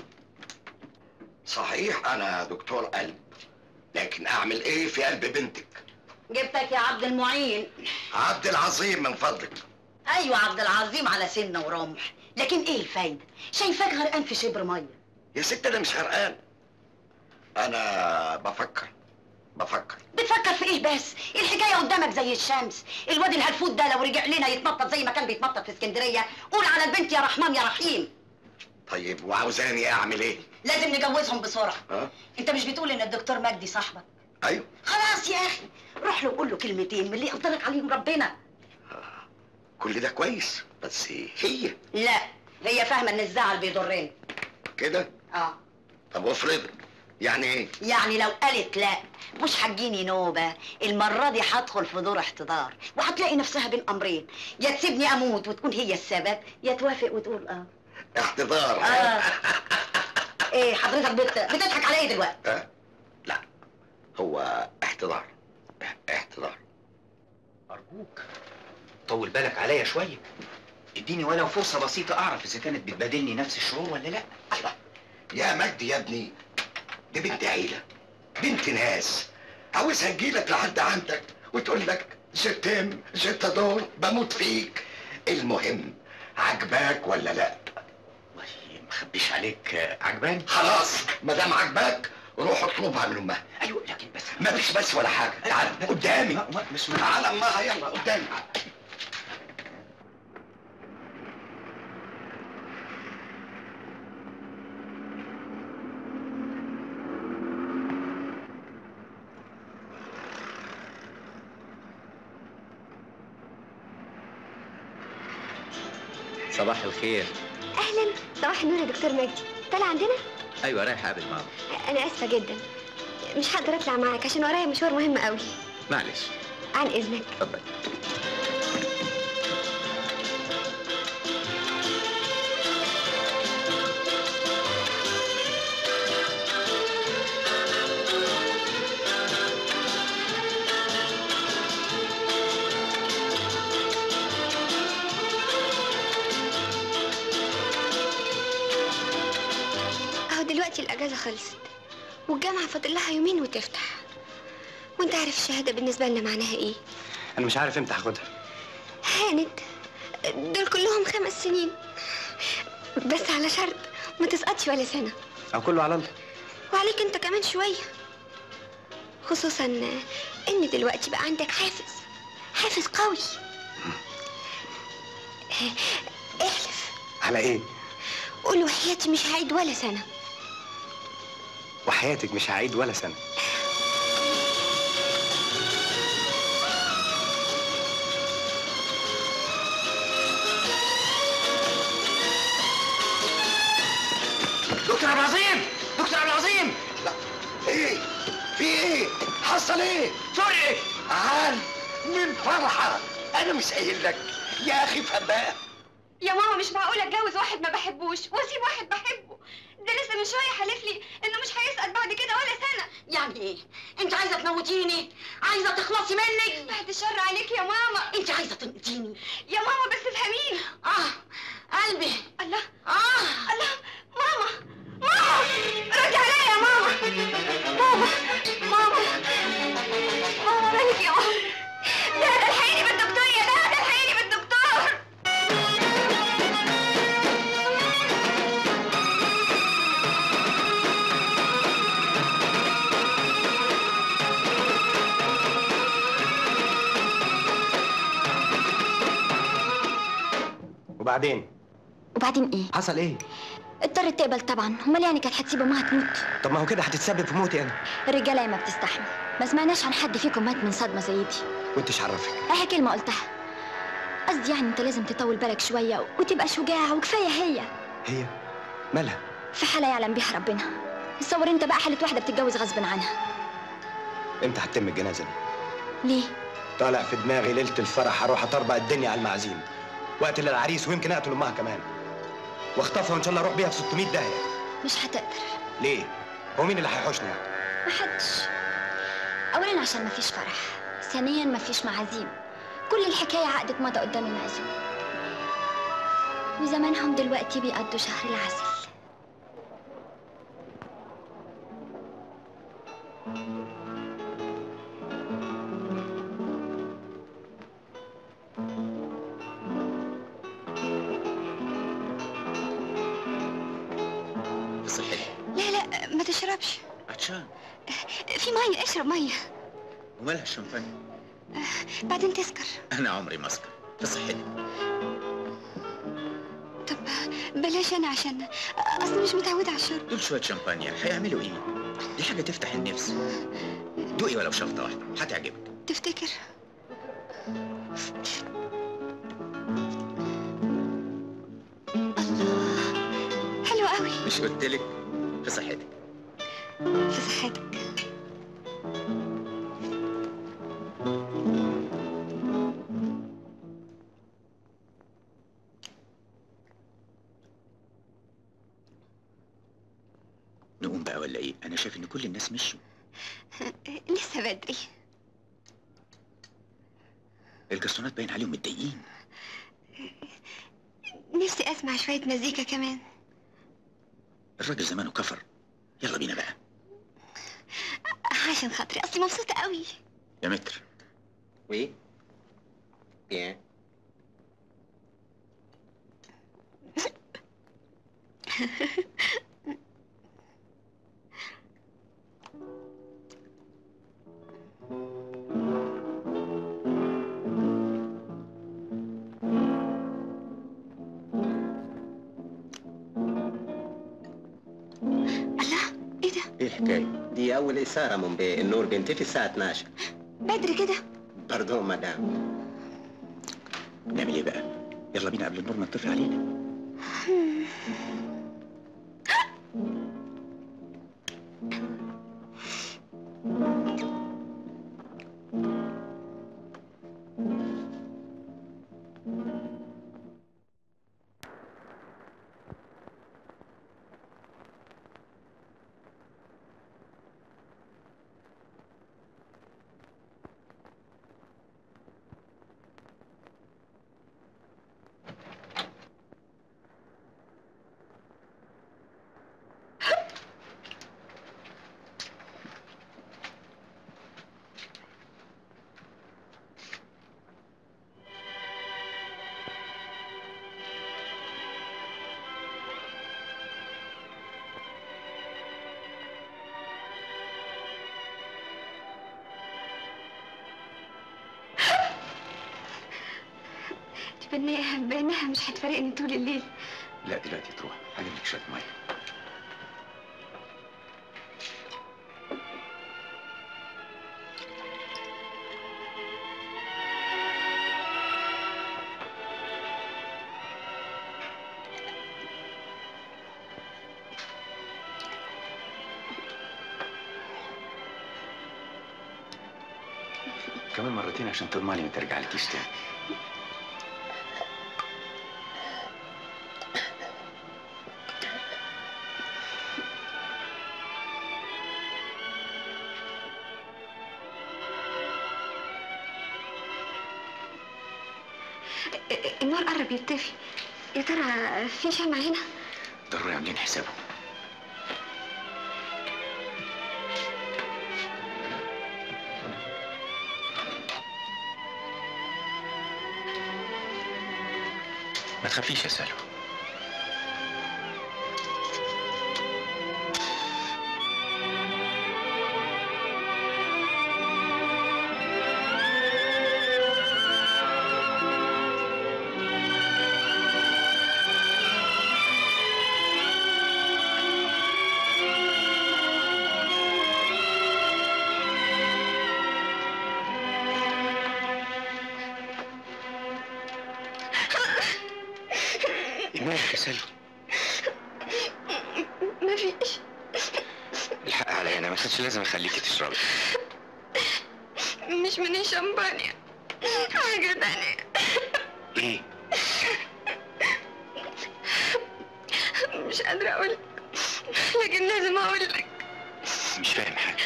صحيح انا دكتور قلب، لكن اعمل ايه في قلب بنتك؟ جبتك يا عبد المعين. عبد العظيم من فضلك. ايوه عبد العظيم على سنه ورمح، لكن ايه الفايده؟ شايفاك غرقان في شبر ميه. يا ست انا مش غرقان، انا بفكر بفكر. بتفكر في ايه بس؟ الحكايه قدامك زي الشمس. الواد الهلفوت ده لو رجع لنا يتنطط زي ما كان بيتنطط في اسكندريه، قول على البنت يا رحمن يا رحيم. طيب وعاوزاني اعمل ايه؟ لازم نجوزهم بسرعه. ها؟ انت مش بتقول ان الدكتور مجدي صاحبك؟ ايوه. خلاص يا اخي، روح له وقول له كلمتين من اللي يقدرك عليهم ربنا. كل ده كويس، بس هي لا، هي فاهمه ان الزعل بيضرني كده. اه طب وافرض يعني ايه؟ يعني لو قالت لا مش هتجيني نوبه، المره دي هدخل في دور احتضار، وهتلاقي نفسها بين امرين، يا تسيبني اموت وتكون هي السبب، يا توافق وتقول اه. احتضار. اه ايه حضرتك بت... بتضحك على ايه دلوقتي؟ أه؟ لا، هو احتضار احتضار. ارجوك طول بالك عليا شويه، اديني ولو فرصه بسيطه اعرف اذا كانت بتبادلني نفس الشعور ولا لا. الله يا مجدي يا ابني، دي بنت عيله، بنت ناس، عاوزها تجيلك لحد عندك وتقول لك جتم جتادور بموت فيك. المهم عجباك ولا لا؟ والله مخبيش عليك، عجباني. خلاص ما دام عجباك روح اطلبها من امها. ايوه لكن بس ما فيش بس ولا حاجه، تعال قدامي. ما- ما- مش تعال امها، يلا قدامي. صباح الخير. اهلا، صباح النور يا دكتور مجدي. طالع عندنا؟ ايوه رايح اقابل ماما. انا اسفه جدا، مش هقدر اطلع معاك عشان ورايا مشوار مهم قوي. معلش. عن اذنك. اتفضل. اهو دلوقتي الاجازه خلصت والجامعه فاضل لها يومين وتفتح، وانت عارف الشهاده بالنسبه لنا معناها ايه. انا مش عارف امتى هاخدها. هانت، دول كلهم خمس سنين، بس على شرط ما تسقطش ولا سنه. او كله على الله. وعليك انت كمان شويه، خصوصا ان دلوقتي بقى عندك حافز، حافز قوي. احلف. على ايه؟ قول وحياتي مش هعيد ولا سنة. وحياتك مش هعيد ولا سنة. دكتور عبد العظيم، دكتور عبد العظيم. لا ايه؟ في ايه؟ حصل ايه؟ سوري عال من فرحة. انا مش قايل لك يا اخي افهم بقى. يا ماما مش معقولة اتجوز واحد ما بحبوش واسيب واحد بحبه. ده لسه من شوية حلف لي انه مش هيسقط بعد كده ولا سنة. يعني ايه؟ انت عايزة تموتيني؟ عايزة تخلصي مني؟ بعد الشر عليك يا ماما. انت عايزة تنقذيني؟ يا ماما بس افهميني. اه قلبي. الله. اه الله. ماما ماما ردي عليا يا ماما. ماما ماما ماما مالك يا ماما؟ لا ده الحقيني بالدكتور يا لا ده الحقيني بالدكتور. وبعدين؟ وبعدين ايه؟ حصل ايه؟ اضطرت تقبل طبعا، امال يعني كانت هتسيب امها تموت؟ طب ما هو كده هتتسبب في موتي انا. الرجاله ما بتستحمل، ما سمعناش عن حد فيكم مات من صدمه زي دي. وانتش عرفك؟ اهي كلمه قلتها. قصدي يعني انت لازم تطول بالك شويه وتبقى شجاع، وكفايه هي. هي؟ مالها؟ في حاله يعلم بيها ربنا. تصور انت بقى حاله واحده بتتجوز غصب عنها. امتى هتتم الجنازه دي؟ ليه؟ طالع في دماغي ليله الفرح هروح اطربق الدنيا على المعازيم، واقتل العريس ويمكن اقتل امها كمان، واخطفها وان شاء الله اروح بيها في ستمية داهيه. مش هتقدر. ليه؟ هو مين اللي هيحوشني يعني؟ محدش. اولا عشان مفيش فرح، ثانيا مفيش معازيم. كل الحكايه عقدة مضى قدام المعزوم، وزمانهم دلوقتي بيقضوا شهر العسل. لا لا ما تشربش. عطشان. في مية، اشرب مية. ومالها الشمبانيا؟ بعدين تسكر. أنا عمري ما أسكر، في صحتي. طب بلاش أنا عشان أصلا مش متعودة على الشرب. دول شوية شمبانيا هيعملوا إيه؟ دي حاجة تفتح النفس. دوقي ولو شفطة واحدة هتعجبك. تفتكر؟ الله حلوة قوي. مش قلتلك؟ في صحتك. في صحتك. نقوم بقى ولا ايه؟ انا شايف ان كل الناس مشوا. لسه بدري. الجرسونات باين عليهم متضايقين. نفسي اسمع شوية مزيكا كمان. الراجل زمانه كفر. يلا بينا بقى. عشان خاطري اصلي مبسوطة قوي. يا متر. وي؟ بيان. ايه الحكاية؟ دي أول إثارة من بيه. النور بينطفي الساعة اتناشر. بدري كده؟ باردون مدام. نعمل ايه بقى؟ يلا بينا قبل النور ما يطفي علينا. بانها بانها مش هتفارقني طول الليل. لا دلوقتي تروح هجيب لك شويه ميه. كمان مرتين عشان تضمني ما ترجع لكيش تاني. النور قرب يطفي. يا ترى في شمع هنا؟ ضروري عاملين حسابه. ما تخافيش يا سالو. مالك يا سالو؟ مفيش. الحق عليا انا، ما كانش لازم اخليكي تشربي. مش من الشمبانيا، حاجة تانية. ايه؟ مش قادرة أقولك، لكن لازم أقولك. مش فاهم حاجة.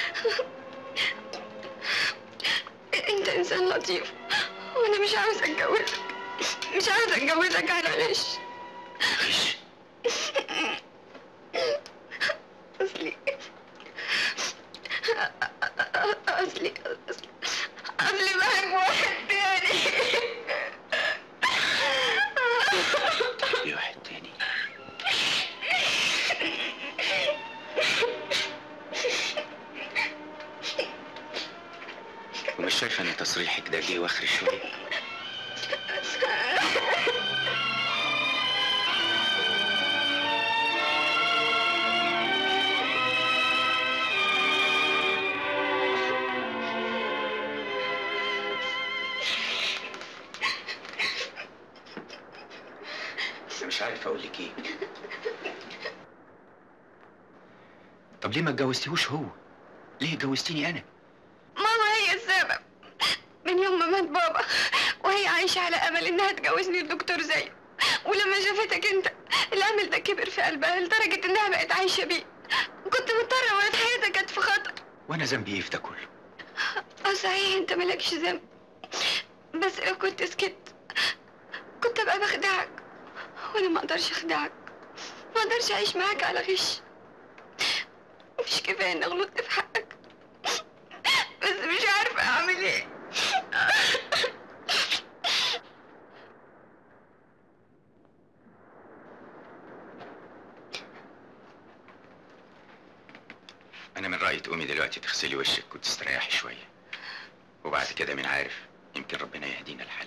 أنت إنسان لطيف وأنا مش عاوزة أتجوزك، مش عاوزة أتجوزك على غش. غش؟ أصلي أصلي أصلي أصلي بحب واحد تاني. تحبي واحد تاني؟ ومش شايفة إن تصريحك ده جه واخر شوية؟ مش عارف اقول لك ايه. طب ليه ما اتجوزتيهوش هو؟ ليه اتجوزتيني انا؟ ماما هي السبب. من يوم ما مات بابا وهي عايشة على امل انها تجوزني الدكتور زيه، ولما شافتك انت الامل ده كبر في قلبها لدرجة انها بقت عايشة بيه. كنت مضطرة وقت حياتك كانت في خطر. وانا ذنبي ايه في ده كله؟ اه صحيح انت مالكش ذنب، بس لو كنت سكت كنت ابقى بخدعك، وانا ما اقدرش اخدعك، ما اقدرش اعيش معاك على غش. مش كفايه اني غلطت في حقك، بس مش عارفه اعمل ايه. انا من رايي تقومي دلوقتي تغسلي وشك وتستريحي شويه، وبعد كده مين عارف يمكن ربنا يهدينا الحل.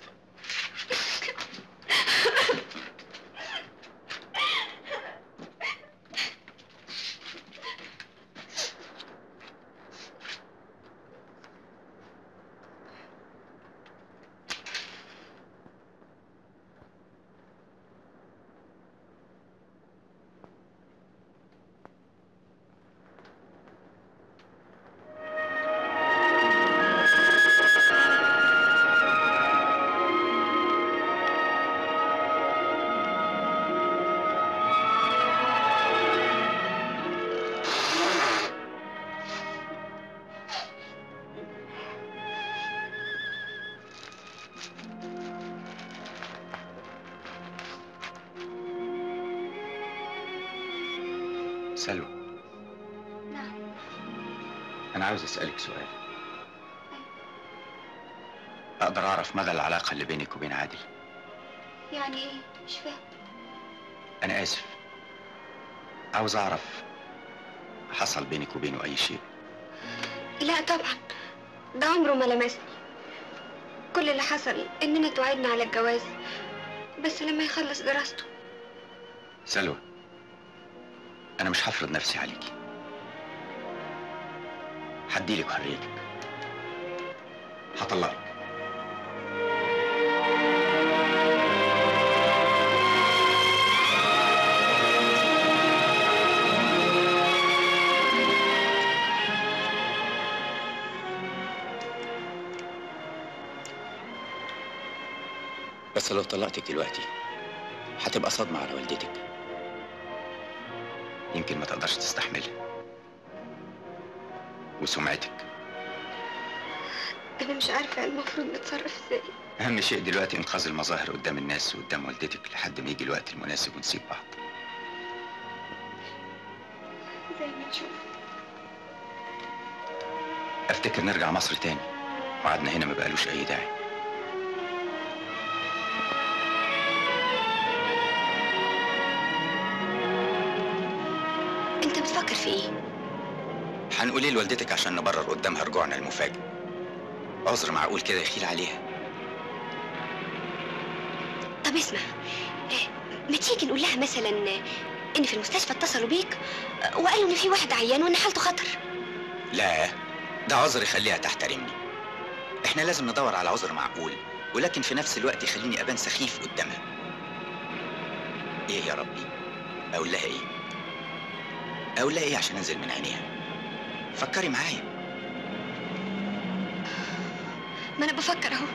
سلوى. نعم. أنا عاوز أسألك سؤال. أقدر أعرف مدى العلاقة اللي بينك وبين عادل؟ يعني ايه؟ مش فاهم. أنا آسف. عاوز أعرف حصل بينك وبينه أي شيء؟ لا طبعا، ده عمره ما لمسني. كل اللي حصل إننا توعدنا على الجواز، بس لما يخلص دراسته. سلوى، انا مش هفرض نفسي عليكي، هديلك حريتك، هطلقك. بس لو طلقتك دلوقتي هتبقى صدمة على والدتك، يمكن ما تقدرش تستحملها، وسمعتك. أنا مش عارفة المفروض نتصرف إزاي. أهم شيء دلوقتي إنقاذ المظاهر قدام الناس وقدام والدتك لحد ما يجي الوقت المناسب ونسيب بعض. زي ما نشوف. أفتكر نرجع مصر تاني، وقعدنا هنا ما بقالوش أي داعي. أنت بتفكر في إيه؟ هنقول إيه لوالدتك عشان نبرر قدامها رجوعنا المفاجئ؟ عذر معقول كده يخيل عليها؟ طب اسمع، ما تيجي نقول لها مثلا إن في المستشفى اتصلوا بيك وقالوا إن في واحد عيان وإن حالته خطر. لا، ده عذر يخليها تحترمني. إحنا لازم ندور على عذر معقول، ولكن في نفس الوقت يخليني أبان سخيف قدامها. إيه يا ربي؟ أقول لها إيه؟ أقول لها إيه عشان أنزل من عينيها؟ فكري معايا. ما أنا بفكر أهو.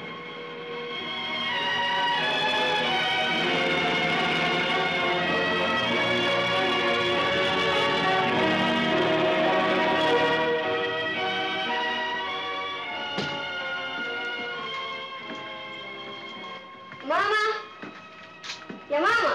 ماما، يا ماما.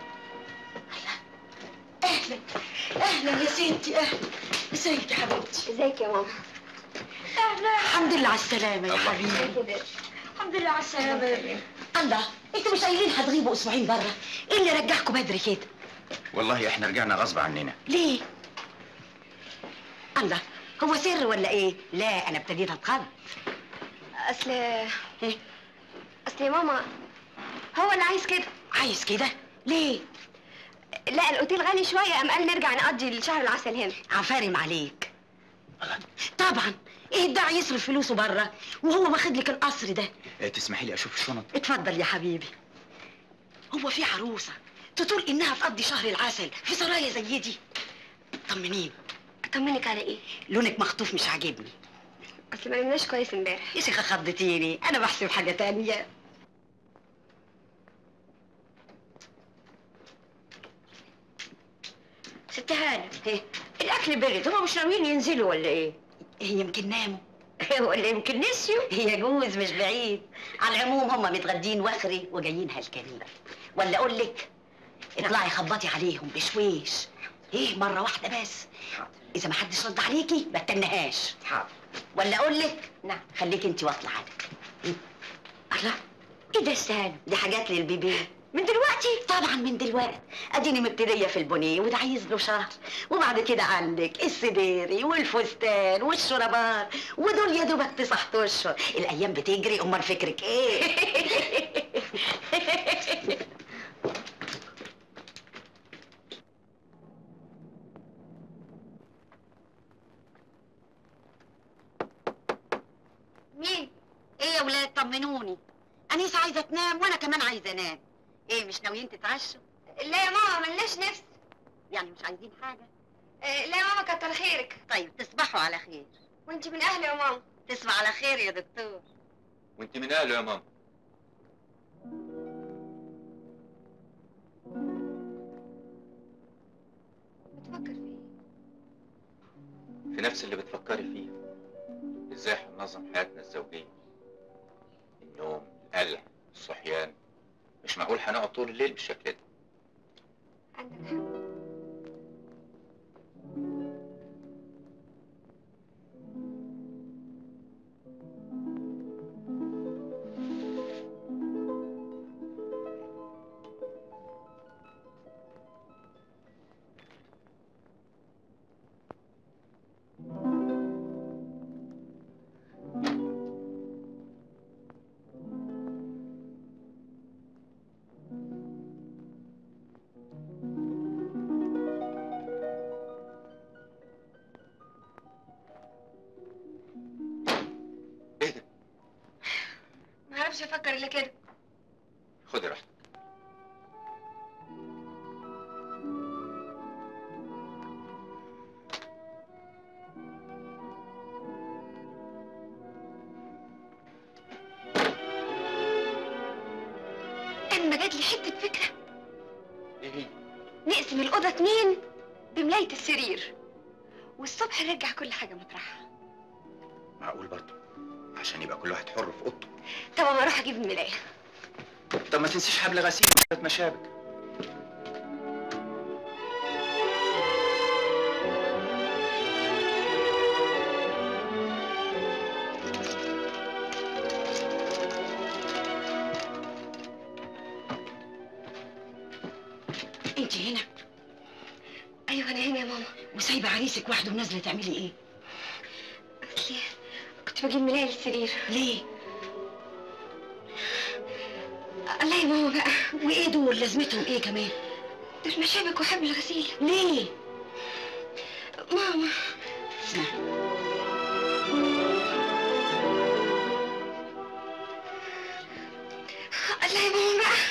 اهلا اهلا يا ستي، اهلا. ازيك يا حبيبتي؟ ازيك يا ماما؟ اهلا. الحمد لله على السلامه يا الله حبيبي. الحمد لله على السلامه يا بنتي. الله، انتوا مش قايلين هتغيبوا اسبوعين بره؟ ايه اللي رجعكم بدري كده؟ والله إحنا رجعنا غصب عننا. ليه؟ الله، هو سر ولا ايه؟ لا انا ابتديت اتخض. أصل أصل يا ماما هو اللي عايز كده. عايز كده؟ ليه؟ لا الأوتيل غالي شوية، قام قال نرجع نقضي الشهر العسل هنا. عفارم عليك. طبعا، ايه الداعي يصرف فلوسه بره وهو واخد لك القصر ده؟ إيه، تسمحي لي أشوف الشنط؟ اتفضل يا حبيبي. هو في عروسه تطول انها تقضي شهر العسل في سرايا زي دي؟ طمنيني. أطمنك على إيه؟ لونك مخطوف مش عاجبني. أصل ما نمناش كويس امبارح. يا شيخه خضتيني، انا بحسب حاجه تانية. ست هانم، ايه الاكل برد، هما مش ناويين ينزلوا ولا ايه؟ يمكن ناموا ولا يمكن نسيوا. يجوز، مش بعيد. على العموم هما متغدين واخري وجايين هلكانين. ولا اقول لك اطلعي خبطي عليهم بشويش، ايه مره واحده بس. اذا ما حدش رد عليكي ما تنهاش. حاضر. ولا اقول لك نعم، خليكي انت واطلع عنك. الله، ايه ده استهان؟ دي حاجات للبيبي من دلوقتي. طبعا من دلوقتي، اديني مبتديه في البونيه وده عايز له شهر، وبعد كده عندك السديري والفستان والشرابات، ودول يا دوبك تسعة اشهر. الايام بتجري، امال فكرك ايه؟ مين؟ ايه يا ولاد طمنوني، انيسه عايزه تنام وانا كمان عايزه انام. ايه مش ناويين تتعشوا؟ لا يا ماما ملناش نفس. يعني مش عايزين حاجه؟ آه لا يا ماما كتر خيرك. طيب تصبحوا على خير. وانت من أهلي يا ماما. تصبح على خير يا دكتور. وانت من اهله يا ماما. بتفكر في ايه؟ في نفس اللي بتفكري فيه، ازاي هننظم حياتنا الزوجيه، النوم، القلع، الصحيان. مش معقول هنقعد طول الليل بالشكل ده. عندك حق. بعرفش افكر الا كده. خدي راحتك. اما جات لي حته فكره. ايه هي؟ نقسم الاوضه اتنين بملايه السرير، والصبح نرجع كل حاجه مطرحها. معقول برضه؟ عشان يبقى كل واحد حر في اوضته. طب انا اروح اجيب الملايه. طب ما تنسيش حبل غسيل وثلاث مشابك. انت هنا؟ ايوه انا هنا يا ماما. وسايبه عريسك وحده ونازله تعملي ايه؟ اصلي كنت بجيب ملايه للسرير. ليه؟ الله يا ماما بقى. وايه دول لازمتهم ايه كمان؟ دول مشابك وحبل غسيل. ليه؟ ماما اسمعي، الله يا ماما بقى.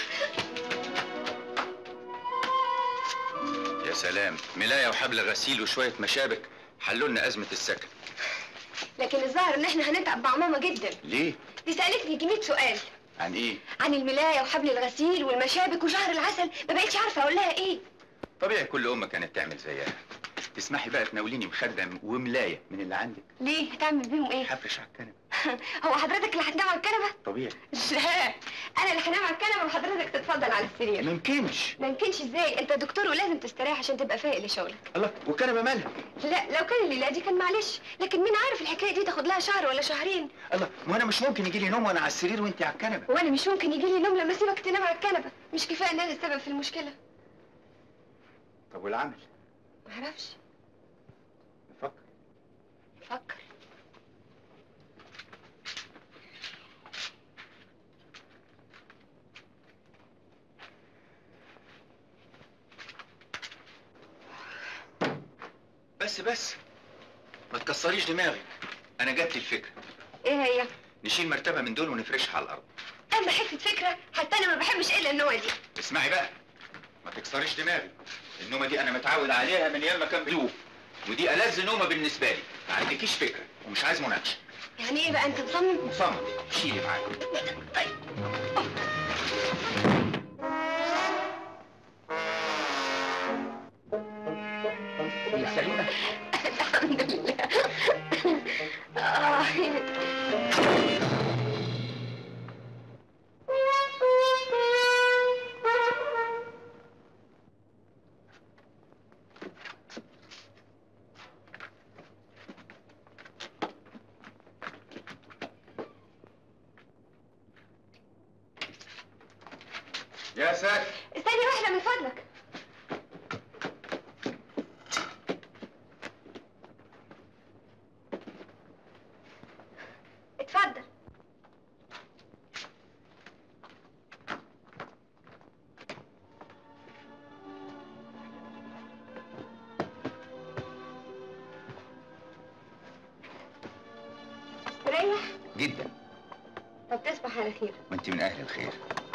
يا سلام، ملاية وحبل غسيل وشوية مشابك حلوا لنا أزمة السكن. لكن الظاهر ان احنا هنتعب مع ماما جدا. ليه؟ دي سالتني يجي مية سؤال عن إيه؟ عن الملايه وحبل الغسيل والمشابك وشهر العسل، ما بقتش عارفه اقول لها ايه. طبيعي كل أمة كانت تعمل زيها. تسمحي بقى تناوليني مخدة وملاية من اللي عندك؟ ليه؟ هتعمل بيهم ايه؟ هفرش على الكنبة. هو حضرتك اللي هتنام على الكنبه؟ طبيعي. لا، انا اللي هنام على الكنبه وحضرتك تتفضل على السرير. ما يمكنش. ما يمكنش ازاي؟ انت دكتور ولازم تستريح عشان تبقى فايق لشغلك. الله، والكنبة مالها؟ لا، لو كان الليله دي كان معلش، لكن مين عارف الحكايه دي تاخد لها شهر ولا شهرين. الله، ما أنا مش ممكن يجي لي نوم وأنا على السرير وأنت على الكنبة. وانا مش ممكن يجي لي نوم لما اسيبك تنام على الكنبه. مش كفايه ان انا السبب في المشكله؟ طب والعمل؟ معرفش. نفكر. فكر. بس بس ما تكسريش دماغك. أنا جات لي الفكرة. ايه هي؟ نشيل مرتبة من دول ونفرشها على الأرض. اما حته فكره، حتى انا ما بحبش الا النوع دي. اسمعي بقى، ما تكسريش دماغي. النومة دي أنا متعود عليها من أيام ما كان بيوف، ودي ألذ نومة بالنسبة لي. ما عندكيش فكرة ومش عايز مناقشة. يعني ايه بقى انت مصمم؟ مصمم. شيلي معايا. طيب. هي سليمة؟ الحمد لله. آه. يا ساتر. استني واحدة من فضلك. اتفضل. استريح. جدا. طب تصبح على خير. وانت من أهل الخير.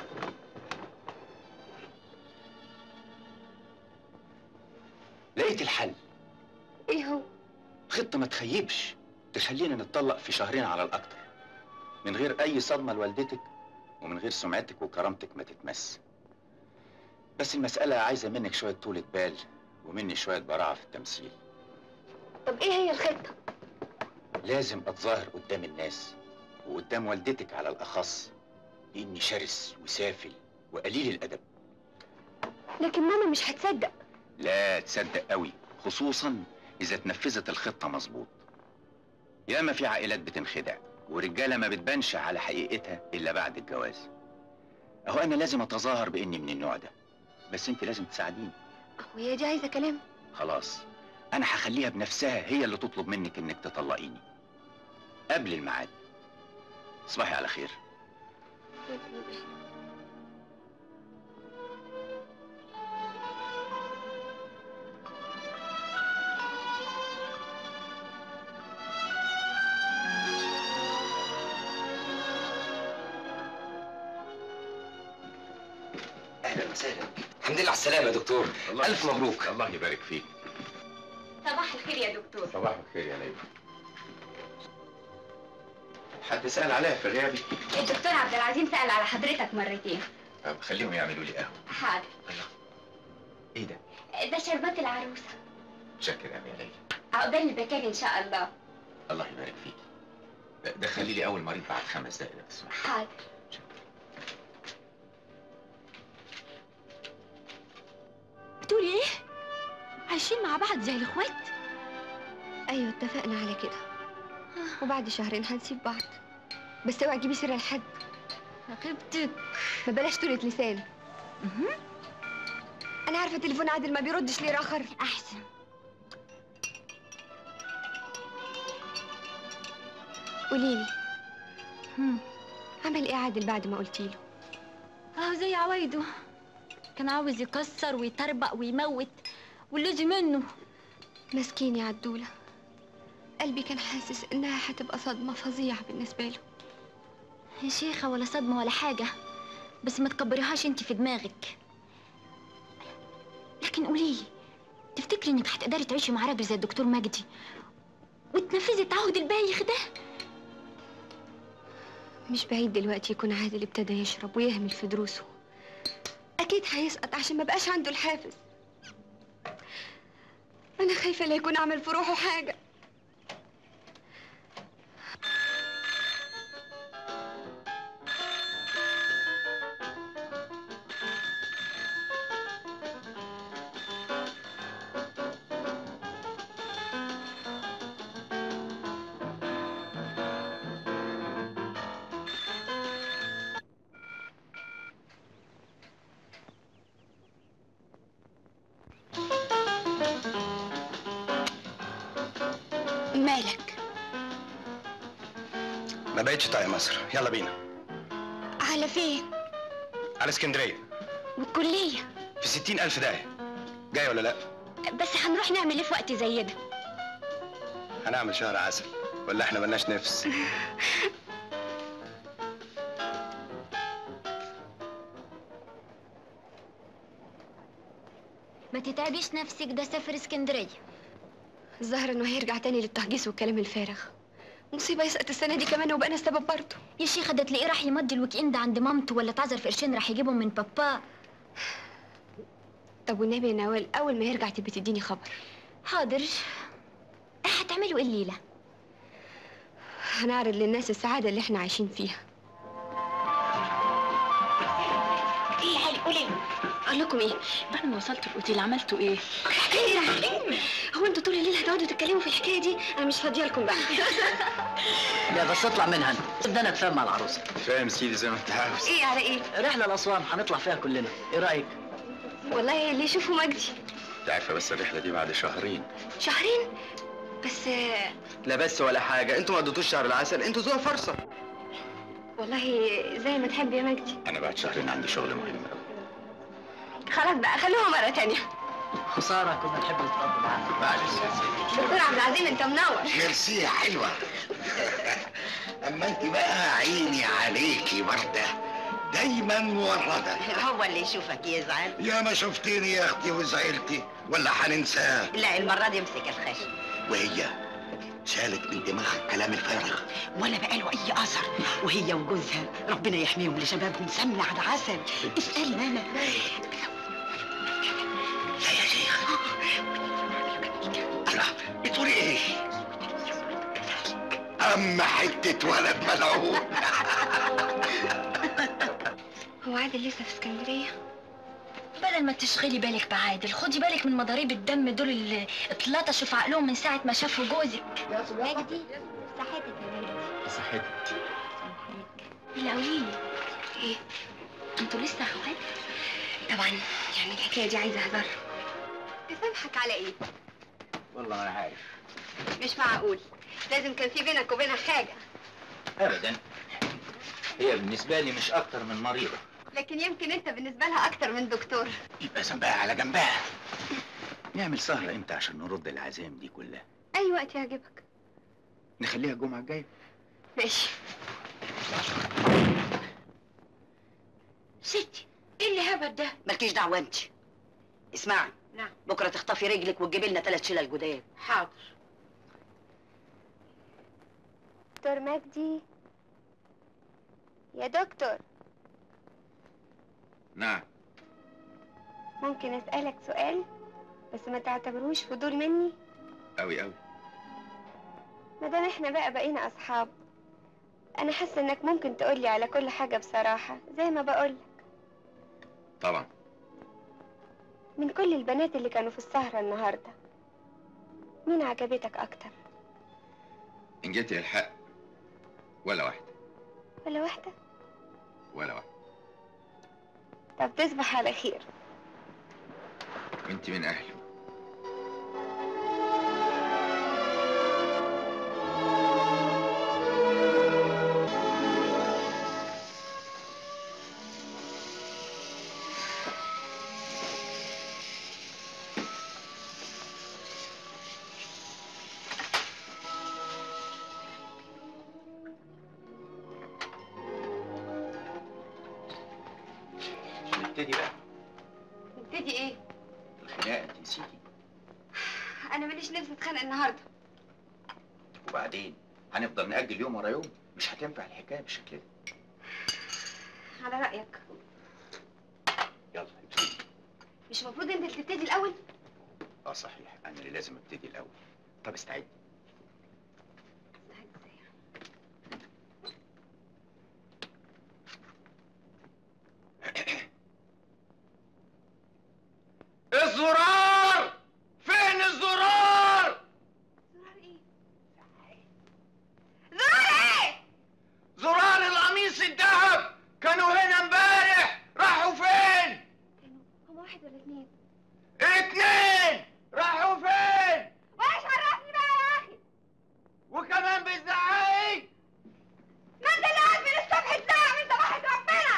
لقيت الحل. ايه هو؟ خطة ما تخيبش، تخلينا نتطلق في شهرين على الأكتر، من غير أي صدمة لوالدتك ومن غير سمعتك وكرامتك ما تتمس. بس المسألة عايزة منك شوية طولة بال ومني شوية براعة في التمثيل. طب ايه هي الخطة؟ لازم أتظاهر قدام الناس وقدام والدتك على الأخص إني شرس وسافل وقليل الأدب. لكن ماما مش هتصدق. لا تصدق قوي، خصوصا إذا اتنفذت الخطة مظبوط. ياما في عائلات بتنخدع ورجالة ما بتبانش على حقيقتها إلا بعد الجواز. أهو أنا لازم أتظاهر بإني من النوع ده، بس أنت لازم تساعديني. أهو هي دي عايزة كلام. خلاص، أنا هخليها بنفسها هي اللي تطلب منك إنك تطلقيني قبل الميعاد. تصبحي على خير. وسهلا. الحمد لله على السلامه يا دكتور. الف مبروك. الله يبارك فيك. صباح الخير يا دكتور. صباح الخير يا ليلى. حد سأل عليا في غيابي؟ الدكتور عبد العظيم سأل على حضرتك مرتين. طب خليهم يعملوا لي قهوه. حاضر. ايه ده؟ ده شربات العروسه. متشكر يا ليلى. عقبال البكاري ان شاء الله. الله يبارك فيك. دخلي لي اول مريض بعد خمس دقايق لو تسمحي. حاضر. بتقولي ايه؟ عايشين مع بعض زي الاخوات؟ ايوه اتفقنا على كده. وبعد شهرين هنسيب بعض. بس اوعي تجيبي سيره لحد. عاقبتك. ما بلاش طولة لسان. انا عارفه تليفون عادل ما بيردش ليه اخر. احسن. قوليلي. عمل ايه عادل بعد ما قلتي له؟ اهو زي عوايده، كان عاوز يكسر ويطربق ويموت واللزم منه. مسكين يا عدوله، قلبي كان حاسس انها هتبقى صدمه فظيعه بالنسبه له. يا شيخه ولا صدمه ولا حاجه، بس ما تكبريهاش انت في دماغك. لكن قوليلي، تفتكري انك هتقدري تعيشي مع راجل زي الدكتور مجدي وتنفذي التعهد البايخ ده؟ مش بعيد دلوقتي يكون عادل ابتدى يشرب ويهمل في دروسه. اكيد هيسقط عشان ما بقاش عنده الحافز. انا خايفه لا يكون عمل في روحه حاجه. مالك؟ ما بقتش طايق مصر. يلا بينا. على فين؟ على اسكندريه. والكليه؟ في ستين ألف داهية. جاي ولا لا؟ بس هنروح نعمل ايه في وقت زي ده؟ هنعمل شهر عسل ولا احنا ملناش نفس؟ ما تتعبيش نفسك، ده سافر اسكندريه. الظاهر انه هيرجع تاني للتهجيس والكلام الفارغ. مصيبه يسقط السنه دي كمان وبقى انا السبب برضه. يا شيخه ده تلاقيه راح يمضي الويك اند عند مامته، ولا اتعذر في قرشين راح يجيبهم من بابا. طب والنبي يا نوال اول ما يرجع تبقي تديني خبر. حاضر. هتعملوا ايه الليله؟ هنعرض للناس السعاده اللي احنا عايشين فيها. ايه هالي قولي. اقول لكم ايه؟ بعد ما وصلتوا الاوتيل عملتوا ايه؟ ايه هو انتوا طول الليل هتقعدوا تتكلموا في الحكايه دي؟ انا مش فاضيه لكم بقى. لا بس اطلع منها انت. ده انا اتفاهم مع العروسه. فاهم سيدي زي ما انت عاوز. ايه على ايه؟ رحله لاسوان هنطلع فيها كلنا، ايه رايك؟ والله اللي يشوفوا مجدي. انت عارفه بس الرحله دي بعد شهرين. شهرين؟ بس لا بس ولا حاجه، انتوا ما قضيتوش شهر العسل، انتوا زوها فرصه. والله زي ما تحب يا مجدي. انا بعد شهرين عندي شغل مهم قوي. خلاص بقى خلوها مره تانية. خساره كنا نحب نتقابل معاك. معلش يا سيدي. دكتور عبد العظيم انت منور. ميرسي يا حلوه. اما انت بقى عيني عليكي ورده، دايما مورده. هو اللي يشوفك يزعل. يا ما شفتيني يا اختي وزعلتي، ولا هننساه؟ لا المرة دي امسك الخشب. وهي شالت من دماغها الكلام الفارغ. ولا بقى له اي اثر، وهي وجوزها ربنا يحميهم لشبابهم سمنة على عسل. اسألي ماما. لا يا شيخ. الله بتقولي ايه؟ اما حتة ولد ملعون. هو عادل لسه في اسكندريه؟ بدل ما تشغلي بالك بعادل، خدي بالك من مضاريب الدم دول اللي اتلطشوا في عقلهم من ساعه ما شافوا جوزك. مجدي صحتك يا مجدي. صحتك. لا قوليلي، ايه؟ انتوا لسه اخوات؟ طبعا يعني الحكايه دي عايزه هزار. تسامحك على ايه؟ والله ما انا عارف. مش معقول، لازم كان في بينك وبينها حاجه. ابدا، هي بالنسبه لي مش اكتر من مريضه. لكن يمكن انت بالنسبه لها اكتر من دكتور. يبقى ذنبها على جنبها. نعمل سهره امتى عشان نرد العزايم دي كلها؟ اي وقت يعجبك. نخليها الجمعه الجايه. ماشي. ستي ايه اللي الهبل ده؟ مالكيش دعوه انت. اسمعي. نعم. بكره تخطفي رجلك وتجيبي لنا ثلاث شلل جداد. حاضر. دكتور مجدي، يا دكتور، نعم. ممكن اسالك سؤال بس ما تعتبروش فضول مني؟ قوي قوي. مادام احنا بقى بقينا اصحاب، انا حاسه انك ممكن تقولي على كل حاجه بصراحه زي ما بقولك. طبعا. من كل البنات اللي كانوا في السهره النهارده، مين عجبتك اكتر؟ ان جيتي للحق، ولا واحده. ولا واحده؟ ولا واحده. طب تصبح على خير. وانت من اهله. نبتدي بقى. نبتدي ايه؟ الخناقه انت نسيتي. انا ماليش نفسي اتخانق النهارده. وبعدين هنفضل نأجل يوم ورا يوم؟ مش هتنفع الحكايه بالشكل ده. على رايك. يلا ابتدي. مش المفروض انت اللي تبتدي الاول؟ اه صحيح، انا اللي لازم ابتدي الاول. طب استعد. الزرار! فين الزرار؟ زرار ايه؟ زرار ايه؟ زرار القميص الذهب، كانوا هنا امبارح، راحوا فين؟ كانوا هم واحد ولا اتنين؟ اتنين، راحوا فين؟ وايش عرفني بقى يا اخي؟ وكمان بتزعقي؟ ما انت اللي قاعد من الصبح تزعق من صباحة ربنا.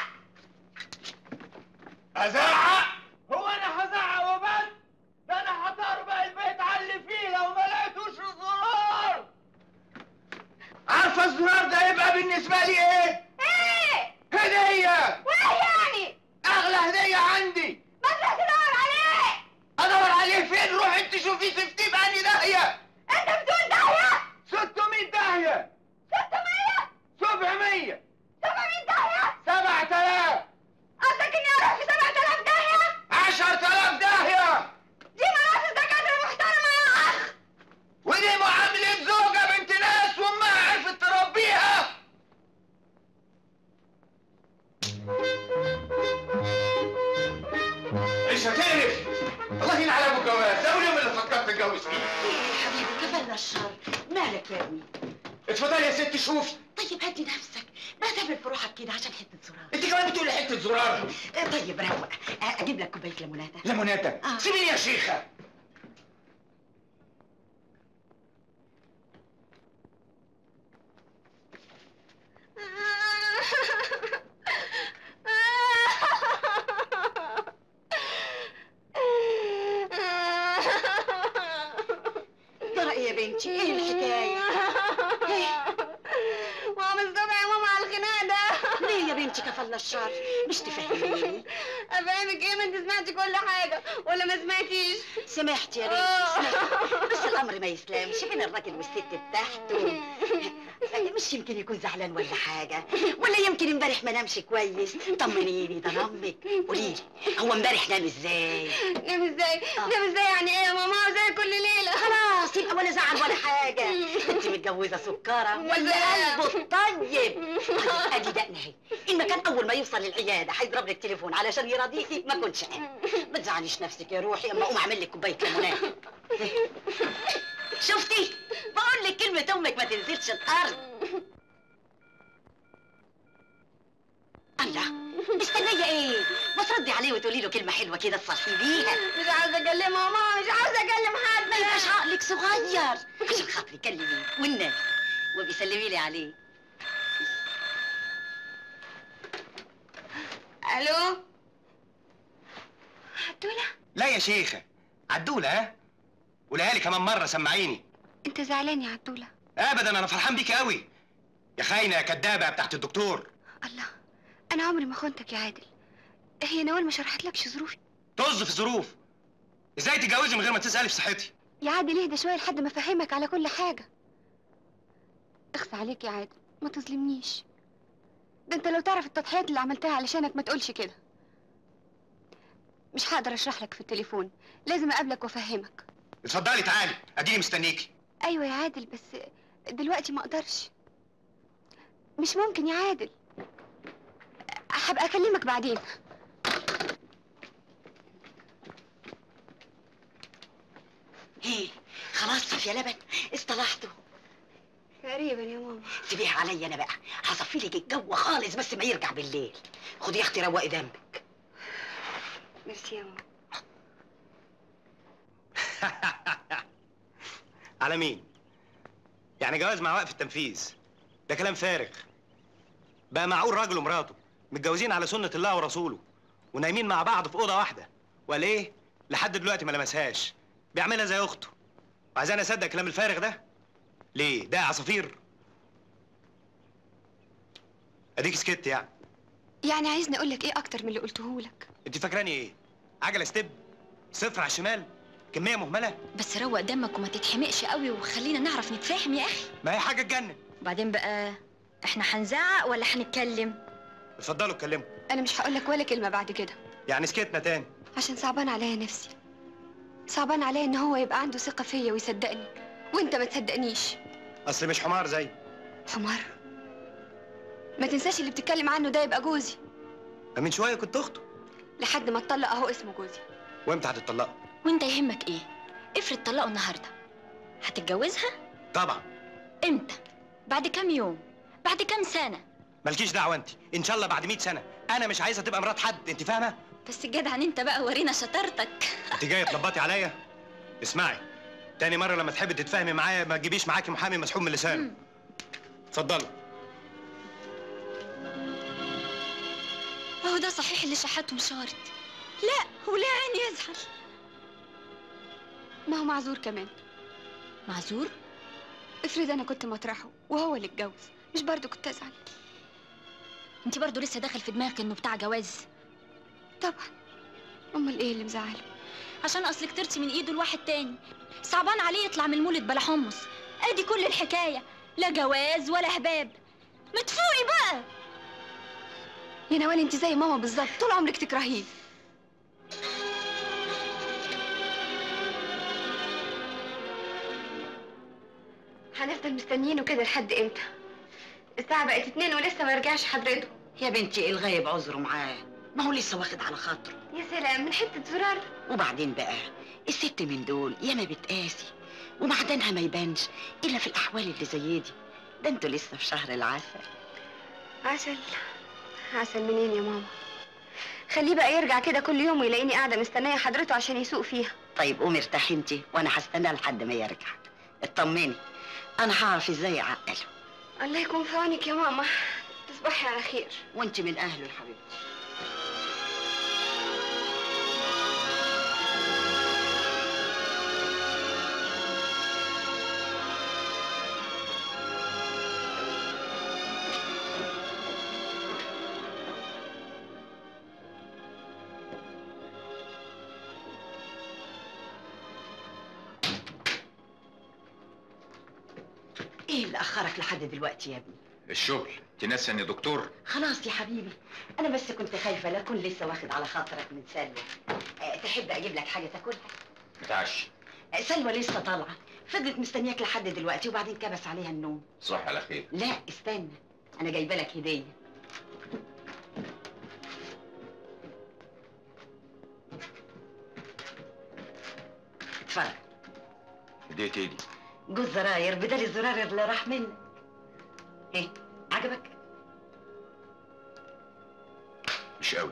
ازعق؟ هو انا هزعق وبس؟ ده انا هطربق البيت على اللي فيه لو ما لقيتوش الزرار. عارفه الزرار ده يبقى بالنسبه لي ايه؟ ايه؟ هديه. وايه يعني؟ اغلى هديه عندي. ما تروح تدور عليه. ادور عليه فين؟ روح انت شوفي سفتيه بأني داهيه. انت بتقول داهيه؟ ستمية داهيه. ستمية؟ سبعمية. سبعمية داهيه؟ سبعة آلاف. قصدك اني اروح في سبعة آلاف داهيه؟ عشرة آلاف داهيه. دي مناصب دكاتره محترمه يا اخ. ودي معامله زوجه بنت ناس وامها عرفت تربيها. مش هتقرف. الله ينعل ابو الجواز، ده اول يوم اللي فكرت اتجوز فيه. ايه يا حبيبي كفلنا الشر. مالك يا ابني؟ اتفضلي يا ست شوفي. طيب هدي نفسك، ما تعمل في روحك كده عشان حته زرار. انت كمان بتقولي حته زرار. آه طيب روق. آه اجيب لك كوبايه ليموناته. ليموناته؟ آه. سيبيني يا شيخه. ترى ايه يا بنتي؟ ايه الحكايه؟ ماما الصبح يا ماما على الخناق ده. ليه يا بنتي كفلنا الشر؟ مش تفهميني؟ افهمك ايه؟ ما انت سمعتي كل حاجه ولا ما سمعتيش؟ سمعت يا بنتي سمعت. بس الامر ما يسلمش بين الراجل والست بتاعته. مش يمكن يكون زعلان ولا حاجه، ولا يمكن امبارح ما نامش كويس. طمنيني ده امك. قولي لي هو امبارح نام ازاي؟ نام ازاي؟ نام ازاي يعني ايه يا ماما؟ زي كل ليله. خلاص يبقى ولا زعل ولا حاجه. انت متجوزه سكره ولا قلبه طيب. طيب ادي دقنا اهي. ان كان اول ما يوصل العياده هيضرب لك تليفون علشان يراضيكي ما كنتش انا. ما تزعليش نفسك يا روحي، اما اقوم اعمل لك كوبايه ليمونات. شفتي؟ بقول لك كلمه امك ما تنزلش الارض. الله، مستنيه ايه؟ ما تردي عليه وتقولي له كلمه حلوه كده تصحي بيها. مش عاوزه اكلمه يا ماما، مش عاوزه اكلم حد. ما يبقاش عقلك صغير. عشان خاطري كلميه والنبي وبيسلمي لي عليه. الو عدوله؟ لا يا شيخه، عدوله ها؟ قولها لي كمان مره، سمعيني. انت زعلان يا عدوله؟ ابدا، انا فرحان بيكي قوي يا خاينه يا كدابه بتاعت الدكتور. الله، انا عمري ما خنتك يا عادل. هي نوال ما شرحتلكش ظروفي؟ طز في ظروف. ازاي تتجوزي من غير ما تسالي في صحتي؟ يا عادل اهدى شويه لحد ما افهمك على كل حاجه. اخفى عليك يا عادل، ما تظلمنيش. ده انت لو تعرف التضحيات اللي عملتها علشانك ما تقولش كده. مش هقدر اشرح لك في التليفون، لازم اقابلك وافهمك. اتفضلي تعالي، اديني مستنيكي. ايوه يا عادل، بس دلوقتي ما اقدرش. مش ممكن يا عادل. هبقى اكلمك بعدين. ايه خلاص صافيه لبن اصطلحتوا؟ تقريبا يا ماما. سيبيها عليا انا بقى، هصفي لك الجو خالص بس ما يرجع بالليل. خدي يا اختي روقي دمك. ميرسي يا ماما. على مين؟ يعني جواز مع وقف التنفيذ؟ ده كلام فارغ. بقى معقول راجل ومراته متجوزين على سنة الله ورسوله ونايمين مع بعض في أوضة واحدة، ولا إيه؟ لحد دلوقتي ما لمسهاش، بيعملها زي أخته. وعايزاني أصدق الكلام الفارغ ده؟ ليه؟ ده عصافير؟ أديك سكت يعني. يعني عايزني أقول لك إيه أكتر من اللي قلته لك؟ أنت فاكراني إيه؟ عجلة ستيب؟ صفر على الشمال؟ كمية مهملة؟ بس روق دمك وما تتحمقش قوي وخلينا نعرف نتفاهم يا اخي. ما هي حاجة تجنن. وبعدين بقى احنا هنزعق ولا هنتكلم؟ اتفضلوا اتكلموا. أنا مش هقول لك ولا كلمة بعد كده. يعني سكتنا تاني؟ عشان صعبان عليا نفسي. صعبان عليا إن هو يبقى عنده ثقة فيا ويصدقني، وأنت ما تصدقنيش. أصل مش حمار زي. حمار؟ ما تنساش اللي بتتكلم عنه ده يبقى جوزي. من شوية كنت أخته. لحد ما اتطلق أهو اسمه جوزي. وإمتى هتتطلقوا؟ وأنت يهمك إيه؟ افرض طلقوا النهارده، هتتجوزها؟ طبعا. امتى؟ بعد كام يوم؟ بعد كام سنة؟ مالكيش دعوة انت، ان شاء الله بعد مئة سنة، انا مش عايزة تبقى مرات حد، انت فاهمة؟ بس الجدعان انت بقى ورينا شطارتك. انت جاية تلبطي عليا؟ اسمعي، تاني مرة لما تحبي تتفاهمي معايا ما تجيبيش معاكي محامي مسحوب من لسانه. اتفضلوا. اهو ده صحيح اللي شحاته مشارط. لا ولا عيني يزعل. ما هو معذور كمان. معذور؟ افرض انا كنت مطرحه وهو اللي اتجوز، مش برضه كنت ازعل؟ انت برضه لسه داخل في دماغك انه بتاع جواز؟ طبعا. امال ايه اللي مزعله؟ عشان اصلك كترتي من ايده لواحد تاني، صعبان عليه يطلع من المولد بلا حمص. ادي كل الحكايه، لا جواز ولا هباب. ما تفوقي بقى يا نوال، انت زي ماما بالظبط، طول عمرك تكرهيه. هنفضل مستنيينه كده لحد امتى؟ الساعة بقت اتنين ولسه ما رجعش حضرته. يا بنتي الغايب عذره معاه، ما هو لسه واخد على خاطره. يا سلام، من حتة زرار. وبعدين بقى الست من دول ياما بتقاسي ومعدنها ما يبانش الا في الاحوال اللي زي دي. ده انتوا لسه في شهر العسل. عسل؟ عسل منين يا ماما؟ خليه بقى يرجع كده كل يوم ويلاقيني قاعدة مستنية حضرته عشان يسوق فيها. طيب قومي ارتاحي انتي وانا هستنى لحد ما يرجع. اطمني، انا هعرف ازاي اعقله. الله يكون في عونك يا ماما. تصبحي على خير. وانت من اهله يا حبيبتي. ايه اللي اخرك لحد دلوقتي يا ابني؟ الشغل. انت ناسيه اني دكتور؟ خلاص يا حبيبي، انا بس كنت خايفه لا اكون لسه واخد على خاطرك من سلوى. أه تحب اجيب لك حاجه تاكلها؟ متعشي. أه سلوى لسه طالعه، فضلت مستنياك لحد دلوقتي وبعدين كبس عليها النوم. صح على خير. لا استنى، انا جايبه لك هديه. اتفضل. هديه ايه دي؟ جوز زراير بدل الزرار اللي راح منك. ايه عجبك؟ مش قوي.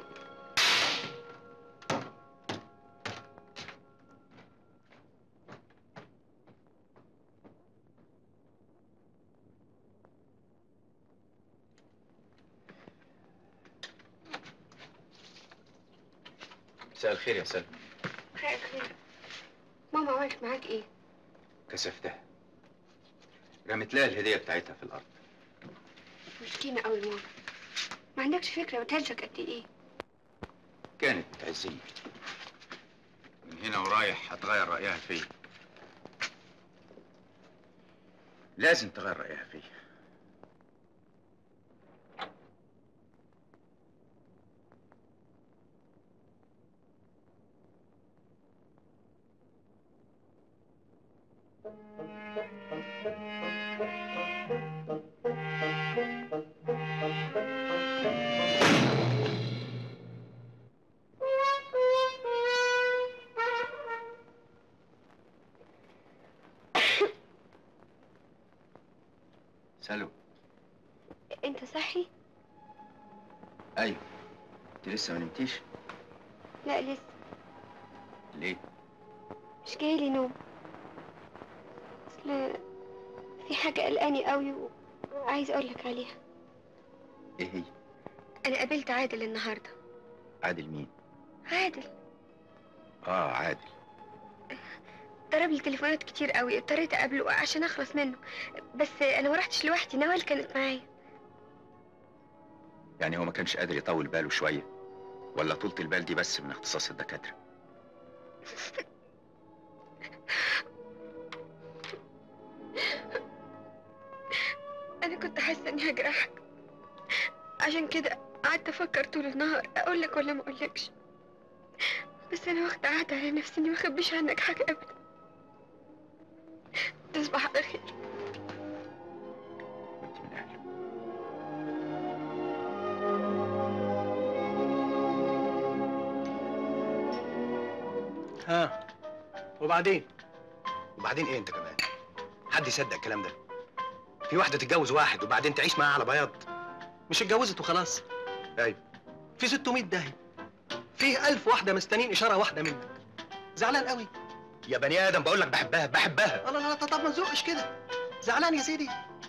مساء الخير يا سلمى. مساء الخير. ماما عملت معاك ايه؟ كسفتها، رمت لها الهديه بتاعتها في الارض. مسكينة قوي ماما. ما عندكش فكرة بتهزك قد ايه؟ كانت بتعزني. من هنا ورايح هتغير رأيها فيا. لازم تغير رأيها فيا. سالو. انت صحي؟ ايوه. انت لسه ما نمتيش؟ لا لسه. ليه؟ مش جايلي نوم. اصل في حاجة قلقاني قوي و- وعايز اقولك عليها. ايه هي؟ انا قابلت عادل النهارده. عادل مين؟ عادل اه عادل. ضرب لي تليفونات كتير قوي، اضطريت اقابله عشان اخلص منه. بس انا ما رحتش لوحدي، نوال كانت معايا. يعني هو ما كانش قادر يطول باله شويه؟ ولا طولة البال دي بس من اختصاص الدكاتره؟ انا كنت حاسه اني هجرحك، عشان كده قعدت افكر طول النهار اقولك ولا ما اقولكش. بس انا واخده عهد على نفسي اني ما اخبيش عنك حاجه ابدا. تصبح على خير. وانت من اهله. ها وبعدين؟ وبعدين ايه انت كمان؟ حد يصدق الكلام ده؟ في واحده تتجوز واحد وبعدين تعيش معاه على بياض؟ مش اتجوزت وخلاص. ايوه. في ستمية داهي. فيه ألف واحده مستنين اشاره واحده منك. زعلان قوي يا بني ادم. بقول لك بحبها بحبها. لا لا لا طب ما تزقش كده. زعلان يا سيدي.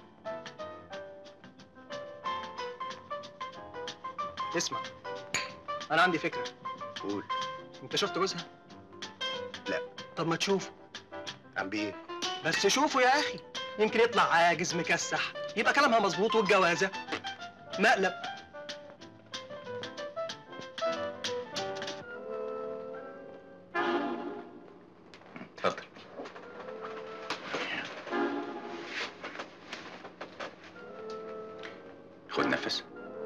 اسمع، انا عندي فكره. قول. انت شفت جوزها؟ لا. طب ما تشوفه. عم بايه؟ بس شوفه يا اخي، يمكن يطلع عاجز مكسح، يبقى كلامها مظبوط والجوازه مقلب. اتفضل. خد نفس.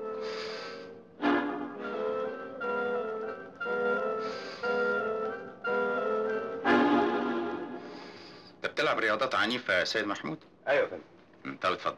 انت بتلعب رياضات عنيفة يا سيد محمود؟ ايوه يا فندم. طب اتفضل.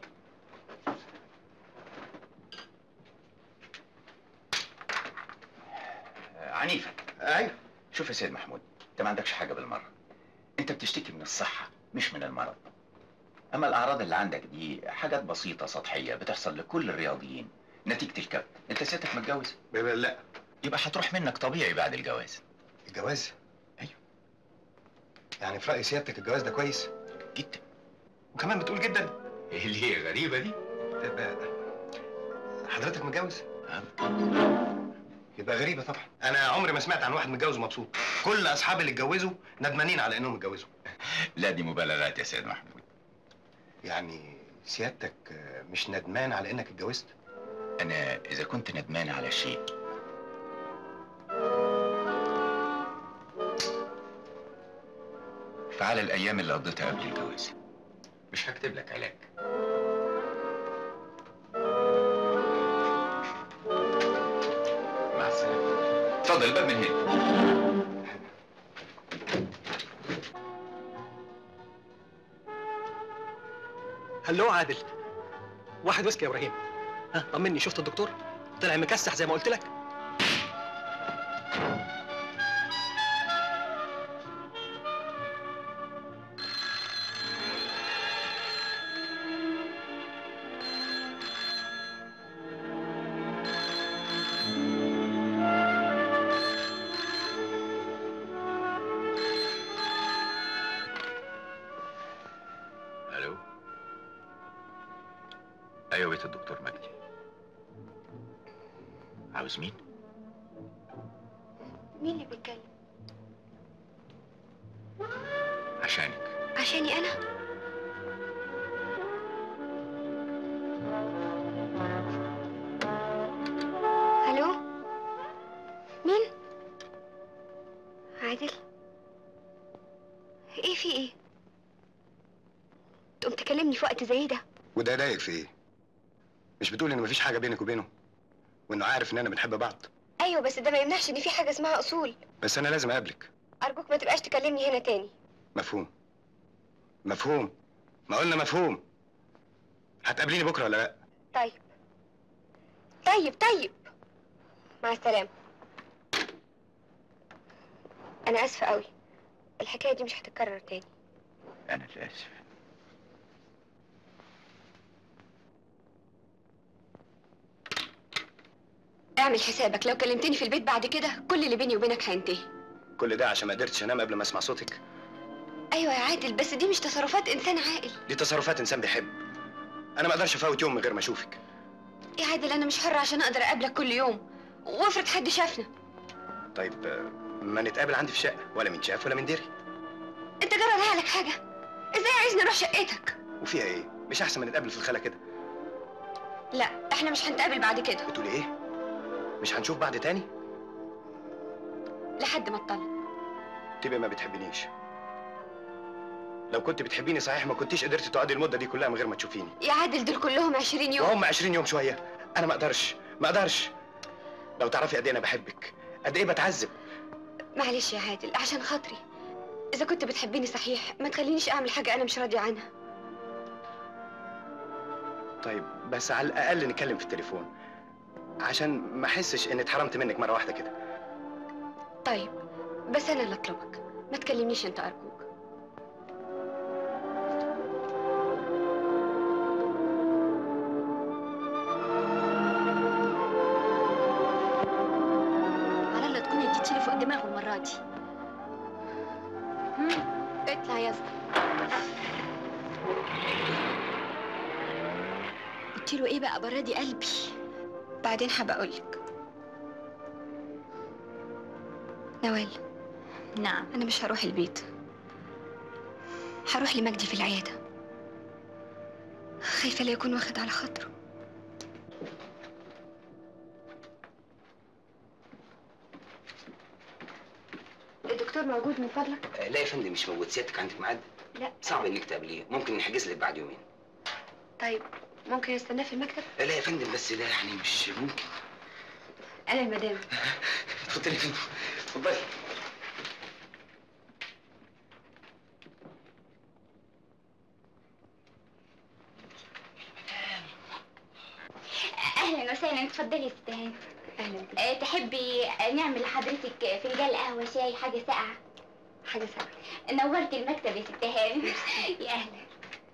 عنيفة. ايوه. شوف يا سيد محمود، انت ما عندكش حاجة بالمرة. انت بتشتكي من الصحة مش من المرض. اما الاعراض اللي عندك دي حاجات بسيطة سطحية بتحصل لكل الرياضيين نتيجة الكبت. انت سيادتك متجوز؟ لا. يبقى هتروح منك طبيعي بعد الجواز. الجواز؟ ايوه. يعني في رأي سيادتك الجواز ده كويس؟ جدا. وكمان بتقول جدا؟ ايه ليه غريبة دي؟ طب حضرتك متجوز؟ يبقى غريبة طبعا. أنا عمري ما سمعت عن واحد متجوز ومبسوط. كل أصحابي اللي اتجوزوا ندمانين على إنهم اتجوزوا. لا دي مبالغات يا سيد محمود. يعني سيادتك مش ندمان على إنك اتجوزت؟ أنا إذا كنت ندمان على شيء فعلى الأيام اللي قضيتها قبل الجواز. مش هكتب لك علاج. مع السلامة. اتفضل الباب من هنا. هلو عادل. واحد ويسكي يا ابراهيم. ها طمني، شفت الدكتور؟ طلع مكسح زي ما قلت لك؟ الو. ايوه بيت الدكتور مجدي. عاوز مين؟ مين اللي بيتكلم؟ عشانك. عشاني انا؟ الو؟ مين؟ تكلمني في وقت زي ده؟ وده ضايق في ايه؟ مش بتقول ان مفيش حاجه بينك وبينه؟ وانه عارف اننا بنحب بعض؟ ايوه بس ده ما يمنعش ان في حاجه اسمها اصول. بس انا لازم اقابلك. ارجوك ما تبقاش تكلمني هنا تاني. مفهوم. مفهوم. ما قلنا مفهوم. هتقابليني بكره ولا لا؟ طيب طيب طيب مع السلامه. انا اسفه قوي، الحكايه دي مش هتتكرر تاني. انا اللي اسف. اعمل حسابك لو كلمتني في البيت بعد كده كل اللي بيني وبينك هينتهي. كل ده عشان ما قدرتش انام قبل ما اسمع صوتك؟ ايوه يا عادل، بس دي مش تصرفات انسان عاقل. دي تصرفات انسان بيحب. انا ما اقدرش افوت يوم من غير ما اشوفك. يا عادل انا مش حرة عشان اقدر اقابلك كل يوم، وافرض حد شافنا. طيب آه، ما نتقابل عندي في شقه، ولا من شاف ولا من دري. انت جرى عليك حاجه؟ ازاي عايزني اروح شقتك؟ وفيها ايه؟ مش احسن ما نتقابل في الخلا كده؟ لا احنا مش هنتقابل بعد كده. بتقولي ايه؟ مش هنشوف بعض تاني؟ لحد ما اطلق. تبقى ما بتحبنيش. لو كنت بتحبيني صحيح ما كنتيش قدرتي تقعدي المده دي كلها من غير ما تشوفيني. يا عادل دول كلهم عشرين يوم. وهم عشرين يوم شويه. انا ما اقدرش ما اقدرش. لو تعرفي قد ايه انا بحبك، قد ايه بتعذب. معلش يا عادل عشان خاطري، اذا كنت بتحبيني صحيح ما تخلينيش اعمل حاجه انا مش راضيه عنها. طيب بس على الاقل نتكلم في التليفون عشان ما احسش اني اتحرمت منك مره واحده كده. طيب بس انا اللي اطلبك، ما تكلمنيش انت ارجوك. على الله تكوني اديتيلي فوق دماغه المره دي. اطلع يا اسطى. قلت له ايه بقى؟ بردي قلبي. بعدين هبقى اقولك. نوال. نعم. انا مش هروح البيت، هروح لمجدي في العياده. خايفه لا يكون واخد على خاطره. الدكتور موجود من فضلك؟ آه لا يا فندم مش موجود. سيادتك عندك ميعاد؟ لا. صعب انك تقابليه، ممكن نحجز لك بعد يومين. طيب ممكن استناه في المكتب؟ آه لا يا فندم بس ده يعني مش ممكن. انا المدام. اتفضلي يا فندم اتفضلي. اهلا وسهلا، اتفضلي يا ست هاني. اهلا بك. أه تحبي نعمل لحضرتك فنجان قهوه شاي حاجه ساقعه؟ حاجه ساقعه. نورت المكتب يا ست هاني. يا اهلا.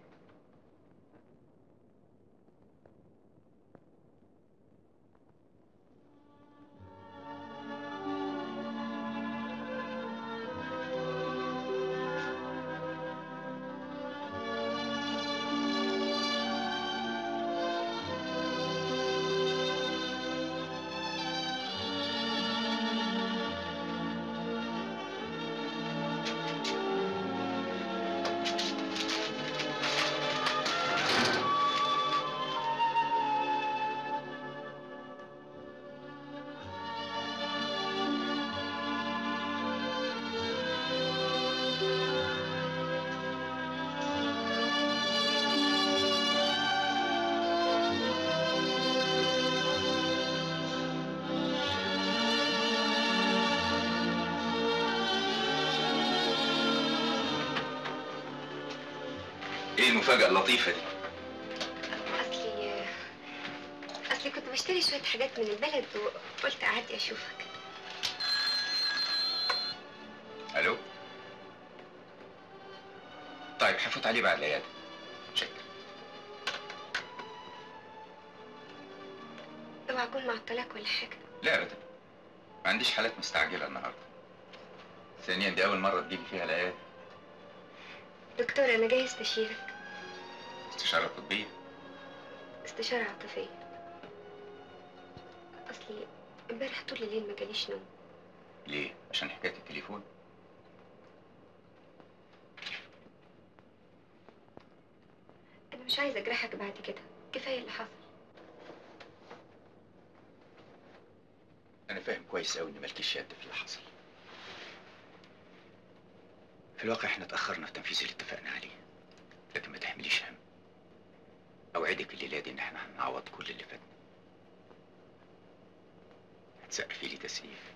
ايه المفاجأة اللطيفة دي؟ اصلي اصلي كنت بشتري شويه حاجات من البلد وقلت اعدي اشوفك. الو. طيب هفوت عليه بعد العيادة. شكرا. اوعى اكون معطلاك ولا حاجه. لا ابدا، ما عنديش حالات مستعجلة النهارده. ثانيا دي أول مرة تجيلي فيها العيادة. دكتور انا جاي استشيرك. استشارة طبية؟ استشاره عاطفيه. اصلي امبارح طول الليل ما جاليش نوم. ليه؟ عشان حكاية التليفون؟ انا مش عايزه اجرحك بعد كده، كفايه اللي حصل. أنا فاهم كويس أوي إن مالكيش يد في اللي حصل. في الواقع إحنا اتأخرنا في تنفيذ اللي اتفقنا عليه، لكن ما تحمليش هم. اوعدك الليله دي ان احنا هنعوض كل اللي فاتنا. هتسقفي لي تسقيف.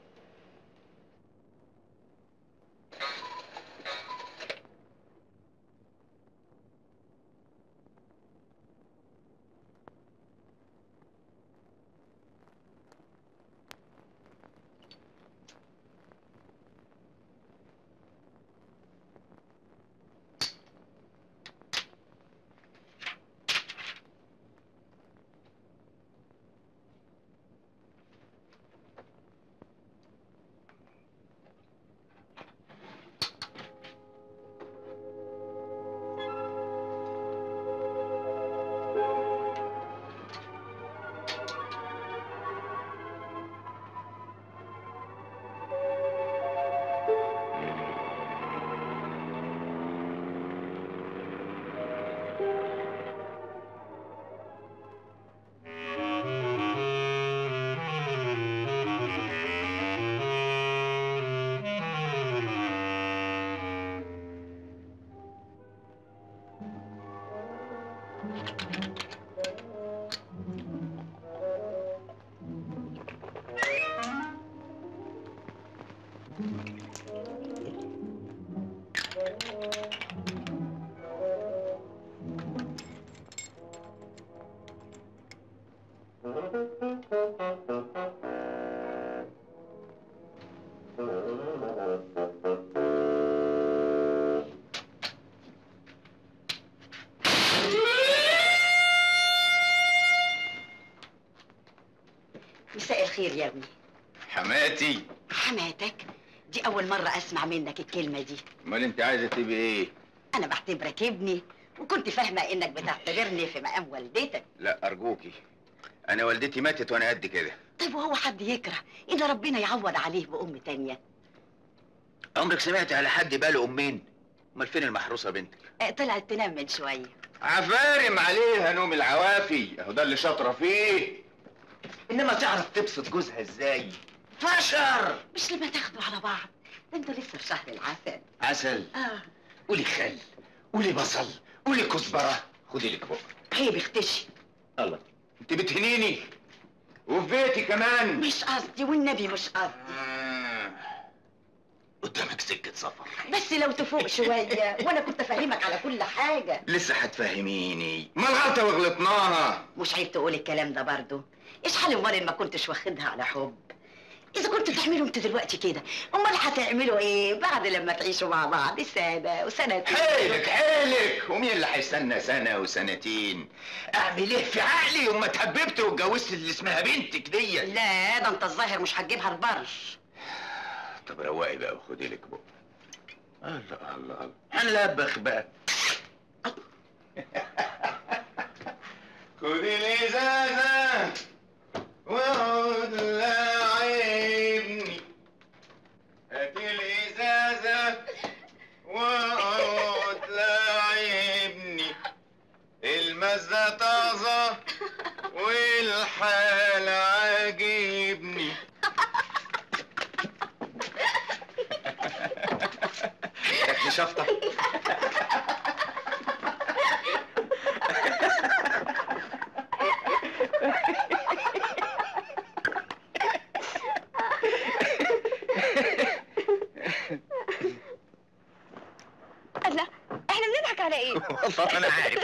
مساء الخير يا ابني. حماتي. حماتك؟ دي أول مرة أسمع منك الكلمة دي. امال انت عايزه تبقي ايه؟ أنا بعتبرك ابني، وكنت فاهمة إنك بتعتبرني في مقام والدتك. لا ارجوكي، انا والدتي ماتت وانا قد كده. طيب وهو حد يكره إن ربنا يعوض عليه بأم تانية؟ عمرك سمعت على حد بقاله امين؟ امال فين المحروسه بنتك؟ آه، طلعت تنام من شوية. عفارم عليها نوم العوافي، اهو ده اللي شاطره فيه. انما تعرف تبسط جوزها ازاي؟ فشر. مش لما تاخدوا على بعض، ده انتوا لسه في شهر العسل. عسل؟ اه. قولي خل، قولي بصل، قولي كزبره، خدي لك بق. عيب اختشي. الله، انت بتهنيني وفي بيتي كمان. مش قصدي والنبي مش قصدي. آه. قدامك سكه سفر. بس لو تفوق شوية وانا كنت افهمك على كل حاجة. لسه هتفهميني؟ ما الغلطه وغلطناها. مش عيب تقول الكلام ده برضه؟ ايش حال امال ما كنتش واخدها على حب؟ اذا كنتوا تعملوا انتوا دلوقتي كده، امال هتعملوا ايه بعد لما تعيشوا مع بعض سنه وسنتين؟ حيلك حيلك، ومين اللي هيستنى سنه وسنتين؟ اعمل ايه في عقلي يوم ما اتحببت واتجوزت اللي اسمها بنتك دي؟ لا ده انت الظاهر مش هتجيبها البر. طب روقي بقى وخدي لك بق. الله الله الله، هنلبخ بقى. خدي الازازه وعود لاعبني، هاتي الازازه وعود لاعبني، المزه طازه والحال عاجبني. تاكلي شفطه؟ الله، احنا بنضحك على ايه؟ والله انا عارف.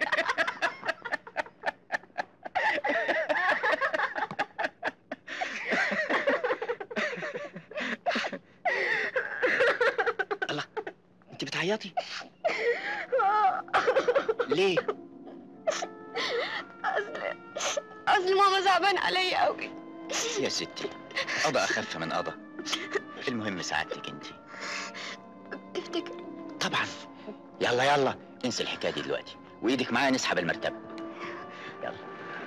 الله، انت بتعيطي؟ ليه؟ اصل اصل ماما زعبان عليا قوي. يا ستي، قضى اخف من قضى. المهم سعادتك انت. تفتكر؟ طبعا. يلا يلا انسي الحكايه دي دلوقتي، وايدك معايا نسحب المرتبه. يلا.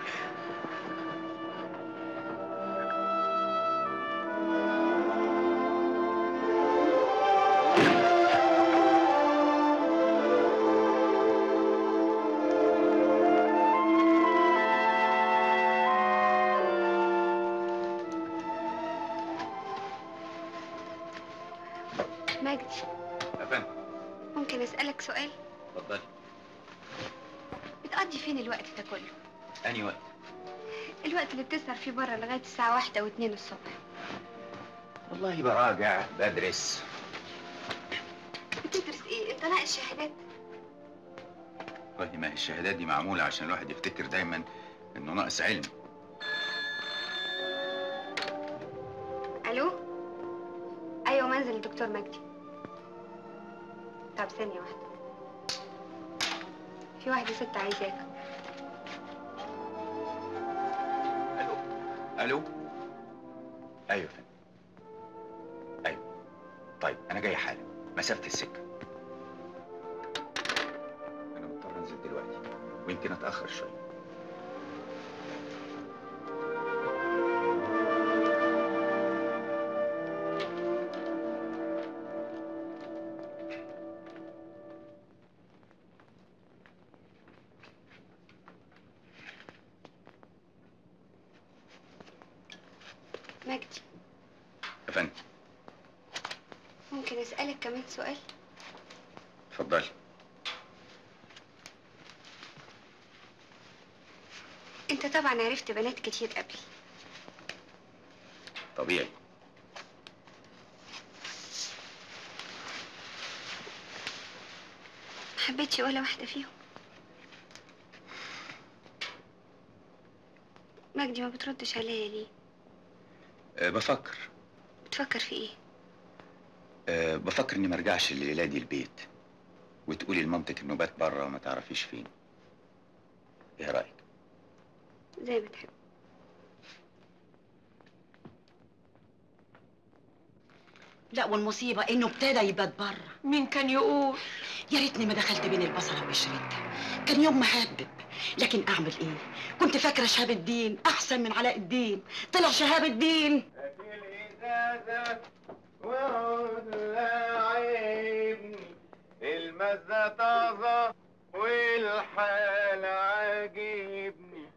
مجدي، افهم. ممكن اسالك سؤال؟ اتفضلي. بتقضي بتقضي فين الوقت ده كله؟ انهي وقت؟ الوقت اللي بتسهر فيه بره لغايه الساعه واحدة واتنين الصبح. والله براجع بدرس. بتدرس ايه؟ انت ناقص شهادات؟ والله ما هي الشهادات دي معموله عشان الواحد يفتكر دايما انه ناقص علم. الو؟ ايوه منزل الدكتور مجدي. طب ثانيه واحده، في واحده ست عايزاك. الو الو ايوه فندم. ايوه طيب انا جاي حالا، مسافه السكه. انا مضطر انزل دلوقتي ويمكن اتاخر شويه. مجدي، يا فندم. ممكن اسالك كمان سؤال؟ اتفضلي. انت طبعا عرفت بنات كتير قبلي. طبيعي. ما حبيتش ولا واحده فيهم. مجدي ما بتردش عليا ليه؟ أه بفكر. بتفكر في ايه؟ أه بفكر اني ما ارجعش الليله دي البيت وتقولي لمامتك انه بات بره وما تعرفيش فين. ايه رايك؟ زي ما تحب. لا والمصيبه انه ابتدى يبات بره. مين كان يقول؟ يا ريتني ما دخلت بين البصله وقشرتها، كان يوم مهبب. لكن اعمل ايه؟ كنت فاكره شهاب الدين احسن من علاء الدين، طلع شهاب الدين. الازازه وعود لاعبني، المزه طازه والحال عاجبني.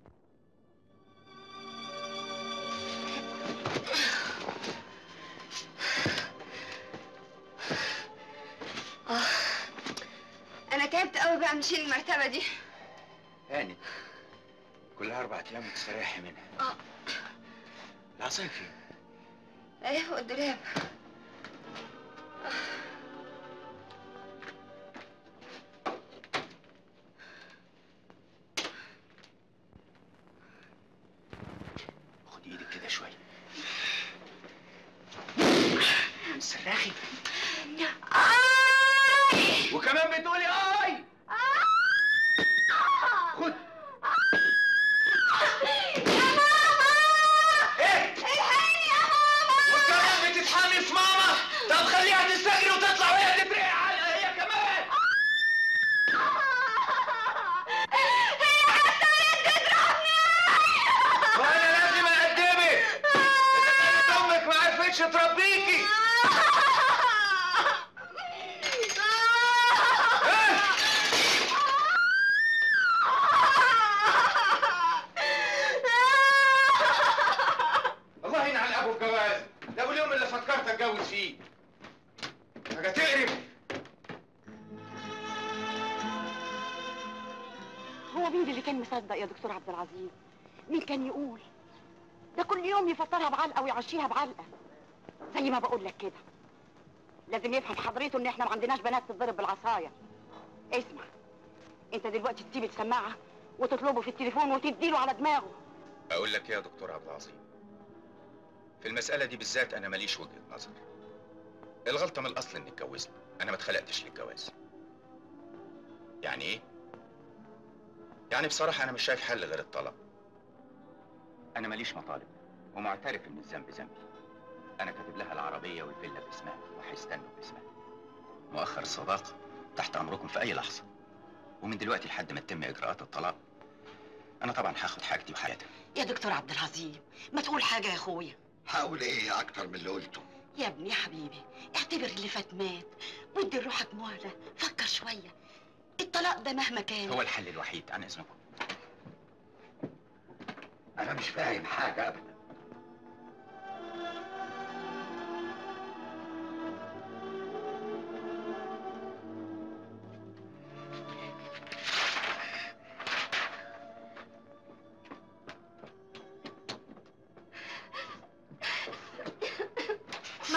اه انا تعبت قوي بقى من شيل المرتبه دي. هاني كلها اربع ايام تستريحي منها. اه العصايه فين؟ ايه فوق الدولاب. خدي ايدك كده شويه. صرخي. وكمان بتقولي اي. خد. ايه؟ الحقيني يا ماما. وكمان بتتحامي في ماما؟ طب خليها تستجري وتطلع وهي تترقع علقه هي كمان. هي حتى ولد تضربني. وانا لازم اقدمك. اذا كانت امك ما عرفتش تربيكي. الله ينعل ابو الجواز ده، ابو اليوم اللي فكرت اتجوز فيه. حاجه تقرب. هو مين اللي كان مصدق يا دكتور عبد العزيز؟ مين كان يقول؟ ده كل يوم يفطرها بعلقه ويعشيها بعلقه. زي ما بقول لك كده، لازم يفهم حضرته ان احنا ما عندناش بنات تتضرب بالعصايه. اسمع، انت دلوقتي تسيب السماعه وتطلبه في التليفون وتديله على دماغه. اقول لك ايه يا دكتور عبد العظيم، في المساله دي بالذات انا ماليش وجهه نظر. الغلطه من الاصل اني اتجوزت، انا ما اتخلقتش للجواز. يعني ايه؟ يعني بصراحه انا مش شايف حل غير الطلاق. انا ماليش مطالب ومعترف ان الذنب ذنبي. انا كاتب لها العربيه والفيلا باسمها وهيستنوا باسمها. مؤخر الصداقه تحت امركم في اي لحظه. ومن دلوقتي لحد ما تتم اجراءات الطلاق انا طبعا هاخد حاجتي وحياتها. يا دكتور عبد العظيم ما تقول حاجه يا اخويا. هقول ايه اكتر من اللي قلته؟ يا ابني يا حبيبي، اعتبر اللي فات مات، ودي لروحك مهله، فكر شويه. الطلاق ده مهما كان هو الحل الوحيد. عن اذنكم. انا مش فاهم حاجه ابدا.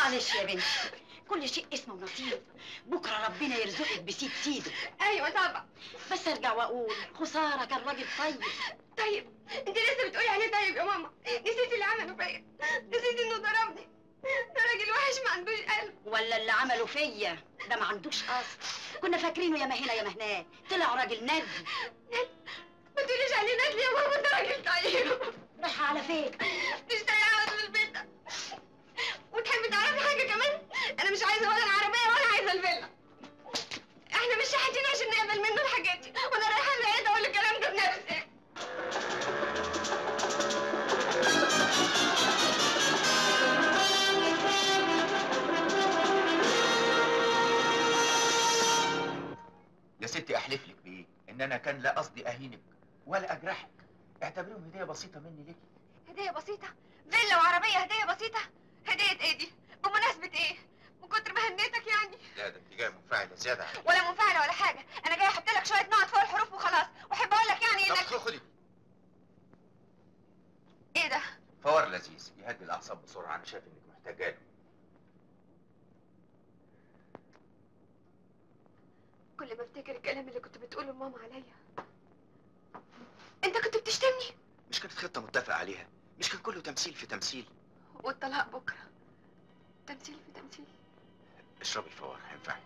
معلش يا بنتي، كل شيء اسمه نصيب. بكره ربنا يرزقك بسيد سيده. ايوه طبعا. بس ارجع واقول خساره، كان راجل طيب. طيب انت لسه بتقولي عليه طيب يا ماما؟ نسيتي اللي عمله فيا، نسيتي انه ضربني. ده راجل وحش ما عندوش قلب. ولا اللي عمله فيا ده ما عندوش اصل. كنا فاكرينه يا ما هنا يا ما هناك، طلع راجل ندل. ما تقوليش عليه ندل يا ماما، ده راجل طيب. رايحه على فين؟ مش طايقه في البيت ده. وتحبي تعرفي حاجه كمان؟ انا مش عايزه ولا العربيه ولا عايزه الفيلا. احنا مش شحاتين عشان نقبل منه الحاجات دي، وانا رايحه العيد اقول الكلام ده بنفسي. يا ستي احلف لك بايه ان انا كان لا قصدي اهينك ولا اجرحك. اعتبريهم هديه بسيطه مني ليكي. هديه بسيطه؟ فيلا وعربيه هديه بسيطه؟ هديه ايه دي؟ بمناسبه ايه؟ من كتر ما هنيتك يعني؟ لا ده انت جايه منفعله زياده عن ولا منفعله ولا حاجه، انا جايه احط لك شويه نقط فوق الحروف وخلاص، واحب اقول لك يعني طب انك خدي ايه ده؟ فوار لذيذ يهدي الاعصاب بسرعه، انا شايف انك محتاجه له. كل ما افتكر الكلام اللي كنت بتقوله لماما عليا. انت كنت بتشتمني؟ مش كانت خطه متفق عليها؟ مش كان كله تمثيل في تمثيل؟ والطلاق بكره تمثيل في تمثيل. اشربي الفوار هينفعك.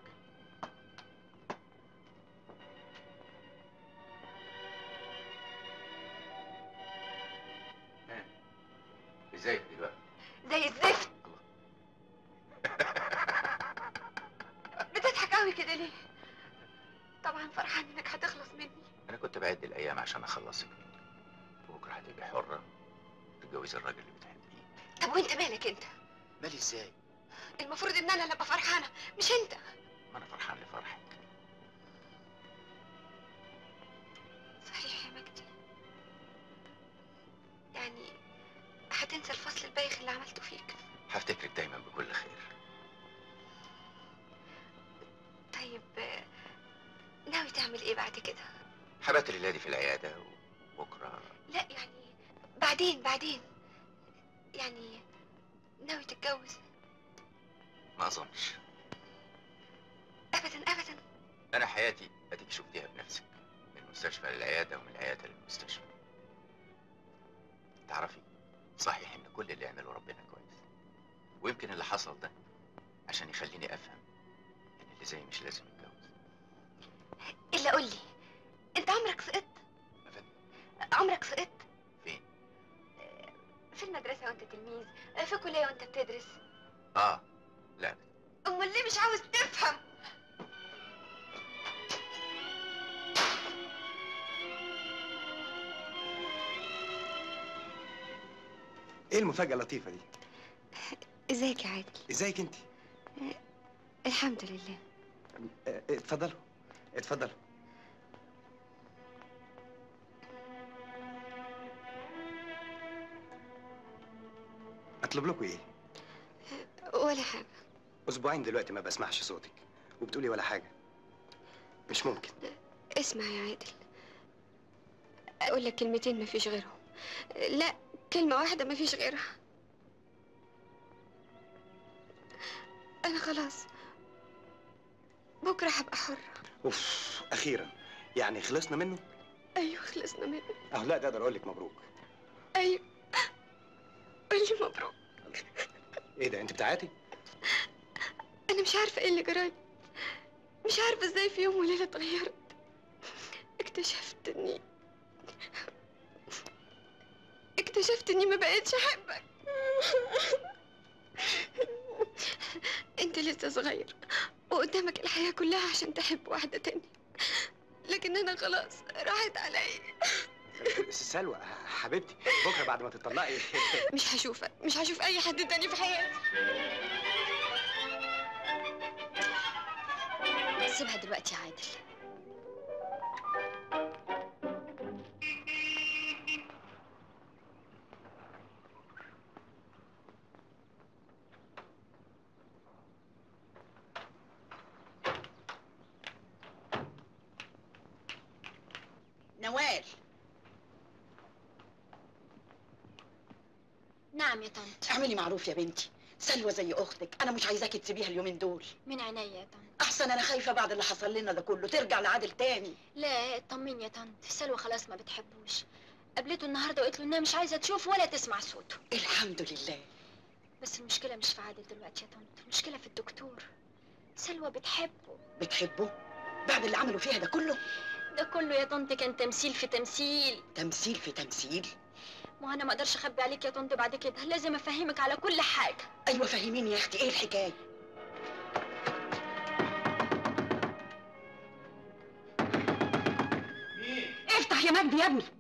ازيك دلوقتي؟ زي الزفت. بتضحك قوي كده ليه؟ طبعا فرحان انك هتخلص مني. انا كنت بعد الايام عشان اخلصك منك، وبكره هتبقي حره تتجوزي الراجل اللي بتحبيه. طب وانت مالك انت؟ مالي ازاي؟ المفروض ان انا اللي ابقى فرحانه مش انت. ما انا فرحان لفرحك. صحيح يا مجدي، يعني هتنسى الفصل البايخ اللي عملته فيك؟ هفتكرك دايما بكل خير. طيب ناوي تعمل ايه بعد كده؟ هبات الليله دي في العياده وبكره. لا يعني بعدين بعدين يعني ناوي تتجوز؟ ما اظنش. ابدا ابدا. انا حياتي اديك شفتيها بنفسك، من المستشفى للعياده ومن العياده للمستشفى. تعرفي صحيح ان كل اللي يعمله ربنا كويس، ويمكن اللي حصل ده عشان يخليني افهم ان اللي زي مش لازم يتجوز. الا قول لي، انت عمرك سقطت؟ عمرك سقطت؟ فين؟ في المدرسه وانت تلميذ، في الكليه وانت بتدرس. اه لا. امال ليه مش عاوز تفهم؟ ايه المفاجأة اللطيفة دي؟ ازيك يا عادل؟ ازيك انت؟ الحمد لله. اه، اتفضلوا اتفضلوا. اطلب لكم ايه؟ ولا حاجة. اسبوعين دلوقتي ما بسمعش صوتك وبتقولي ولا حاجة. مش ممكن. اسمع يا عادل، اقول لك كلمتين ما فيش غيرهم. لا، كلمة واحدة ما فيش غيرها. انا خلاص بكرة هبقى حرة. اوف، اخيرا يعني خلصنا منه؟ ايوه خلصنا منه. اه لا، ده اقدر اقول لك مبروك. ايوه قولي مبروك. ايه ده، انت بتاعتي؟ انا مش عارفة ايه اللي جرالي، مش عارفة ازاي في يوم وليلة اتغيرت. اكتشفت اني اكتشفت اني ما بقتش احبك. انت لسه صغير وقدامك الحياة كلها عشان تحب واحدة تانية، لكن انا خلاص راحت عليا. سلوى حبيبتي، بكره بعد ما تطلقي مش هشوفك، مش هشوف اي حد تاني في حياتي. سيبها دلوقتي يا عادل. نوال. نعم يا طنط. اعملي معروف يا بنتي، سلوى زي اختك، انا مش عايزاكي تسيبيها اليومين دول. من عينيا يا طنط. احسن انا خايفه بعد اللي حصل لنا ده كله ترجع لعادل تاني. لا اطمني يا طنط، سلوى خلاص ما بتحبوش. قابلته النهارده وقالت له انها مش عايزه تشوف ولا تسمع صوته. الحمد لله. بس المشكله مش في عادل دلوقتي يا طنط، المشكله في الدكتور. سلوى بتحبه. بتحبه؟ بعد اللي عملوا فيها ده كله؟ ده كله يا طنط كان تمثيل في تمثيل. تمثيل في تمثيل؟ ما انا ما اقدرش اخبي عليك يا طنط، بعد كده لازم افهمك على كل حاجه. ايوه فهميني يا اختي، ايه الحكايه؟ افتح يا مجدي يا ابني.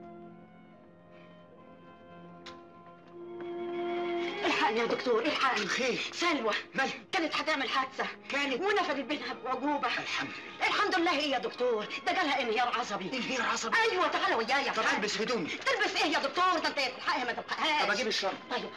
الحقني يا دكتور، الحقني. خير؟ سلوى مال؟ كانت هتعمل حادثه كانت؟ ونفدت بينها بعجوبه. الحمد لله. الحمد لله. ايه يا دكتور؟ ده جالها انهيار عصبي. انهيار عصبي؟ ايوه تعالى ويايا. طب البس هدومي. تلبس ايه يا دكتور؟ ده انت يا تلحقها ما تلحقهاش. طب اجيب الشنطه. طيب.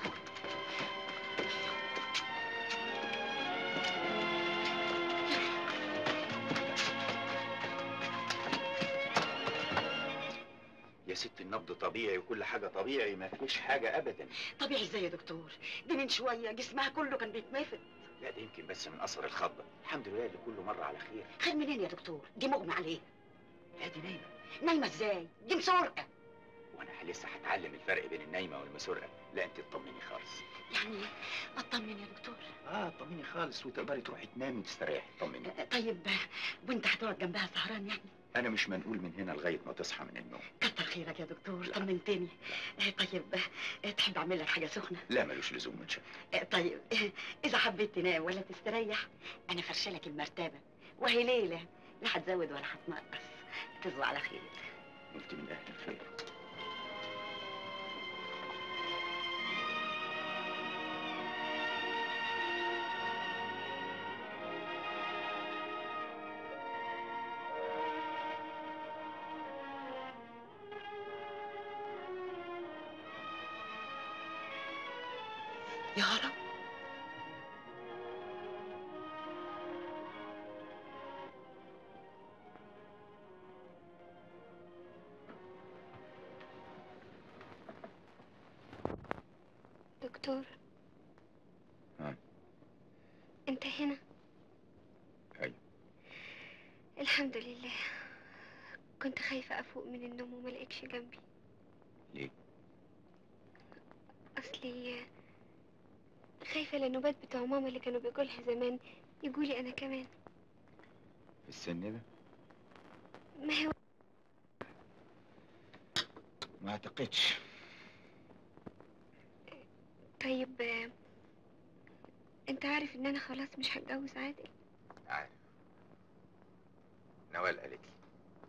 يا ست النبض طبيعي وكل حاجه طبيعي، ما فيش حاجه ابدا. طبيعي ازاي يا دكتور؟ دي من شويه جسمها كله كان بيتنفض. لا ده يمكن بس من اثر الخضه. الحمد لله اللي كله مر على خير. خير منين يا دكتور؟ دي مغمى عليه. لا دي نايمه. نايمه ازاي؟ دي مسرقه. وانا لسه هتعلم الفرق بين النايمه والمسرقه. لا انت اطمني خالص. يعني اطمن يا دكتور؟ اه اطمني خالص وتقدري تروحي تنامي وتستريحي. اطمني. طيب وانت هتقعد جنبها سهران يعني؟ انا مش منقول من هنا لغايه ما تصحى من النوم. كتر خيرك يا دكتور، طمنتني. طيب تحب اعمل لك حاجه سخنه؟ لا ملوش لزوم من شك. طيب اذا حبيت تنام ولا تستريح انا فرشه لك المرتبه، وهي ليله لا هتزود ولا هتنقص. تصبح على خير. انت من اهل الخير. يا رب. دكتور. ها؟ انت هنا؟ ايوه. الحمد لله. كنت خايفة افوق من النوم وما لقيتش جنبي. ليه؟ اصلي خايفة النوبات بتوع ماما اللي كانوا بيجولها زمان يجولي انا كمان. في السن ده؟ ما هو ما اعتقدش. طيب انت عارف ان انا خلاص مش هتجوز عادل؟ عارف. نوال قالت لي.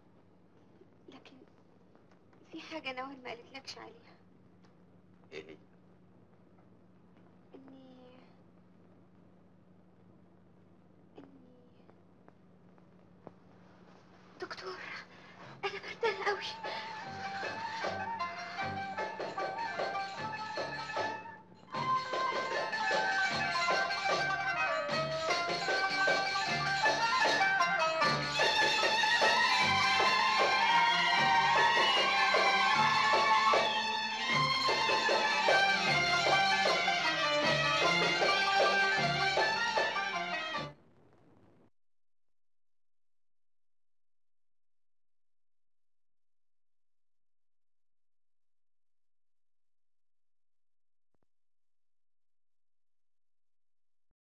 لكن في حاجة نوال ما قالتلكش عليها. ايه هي؟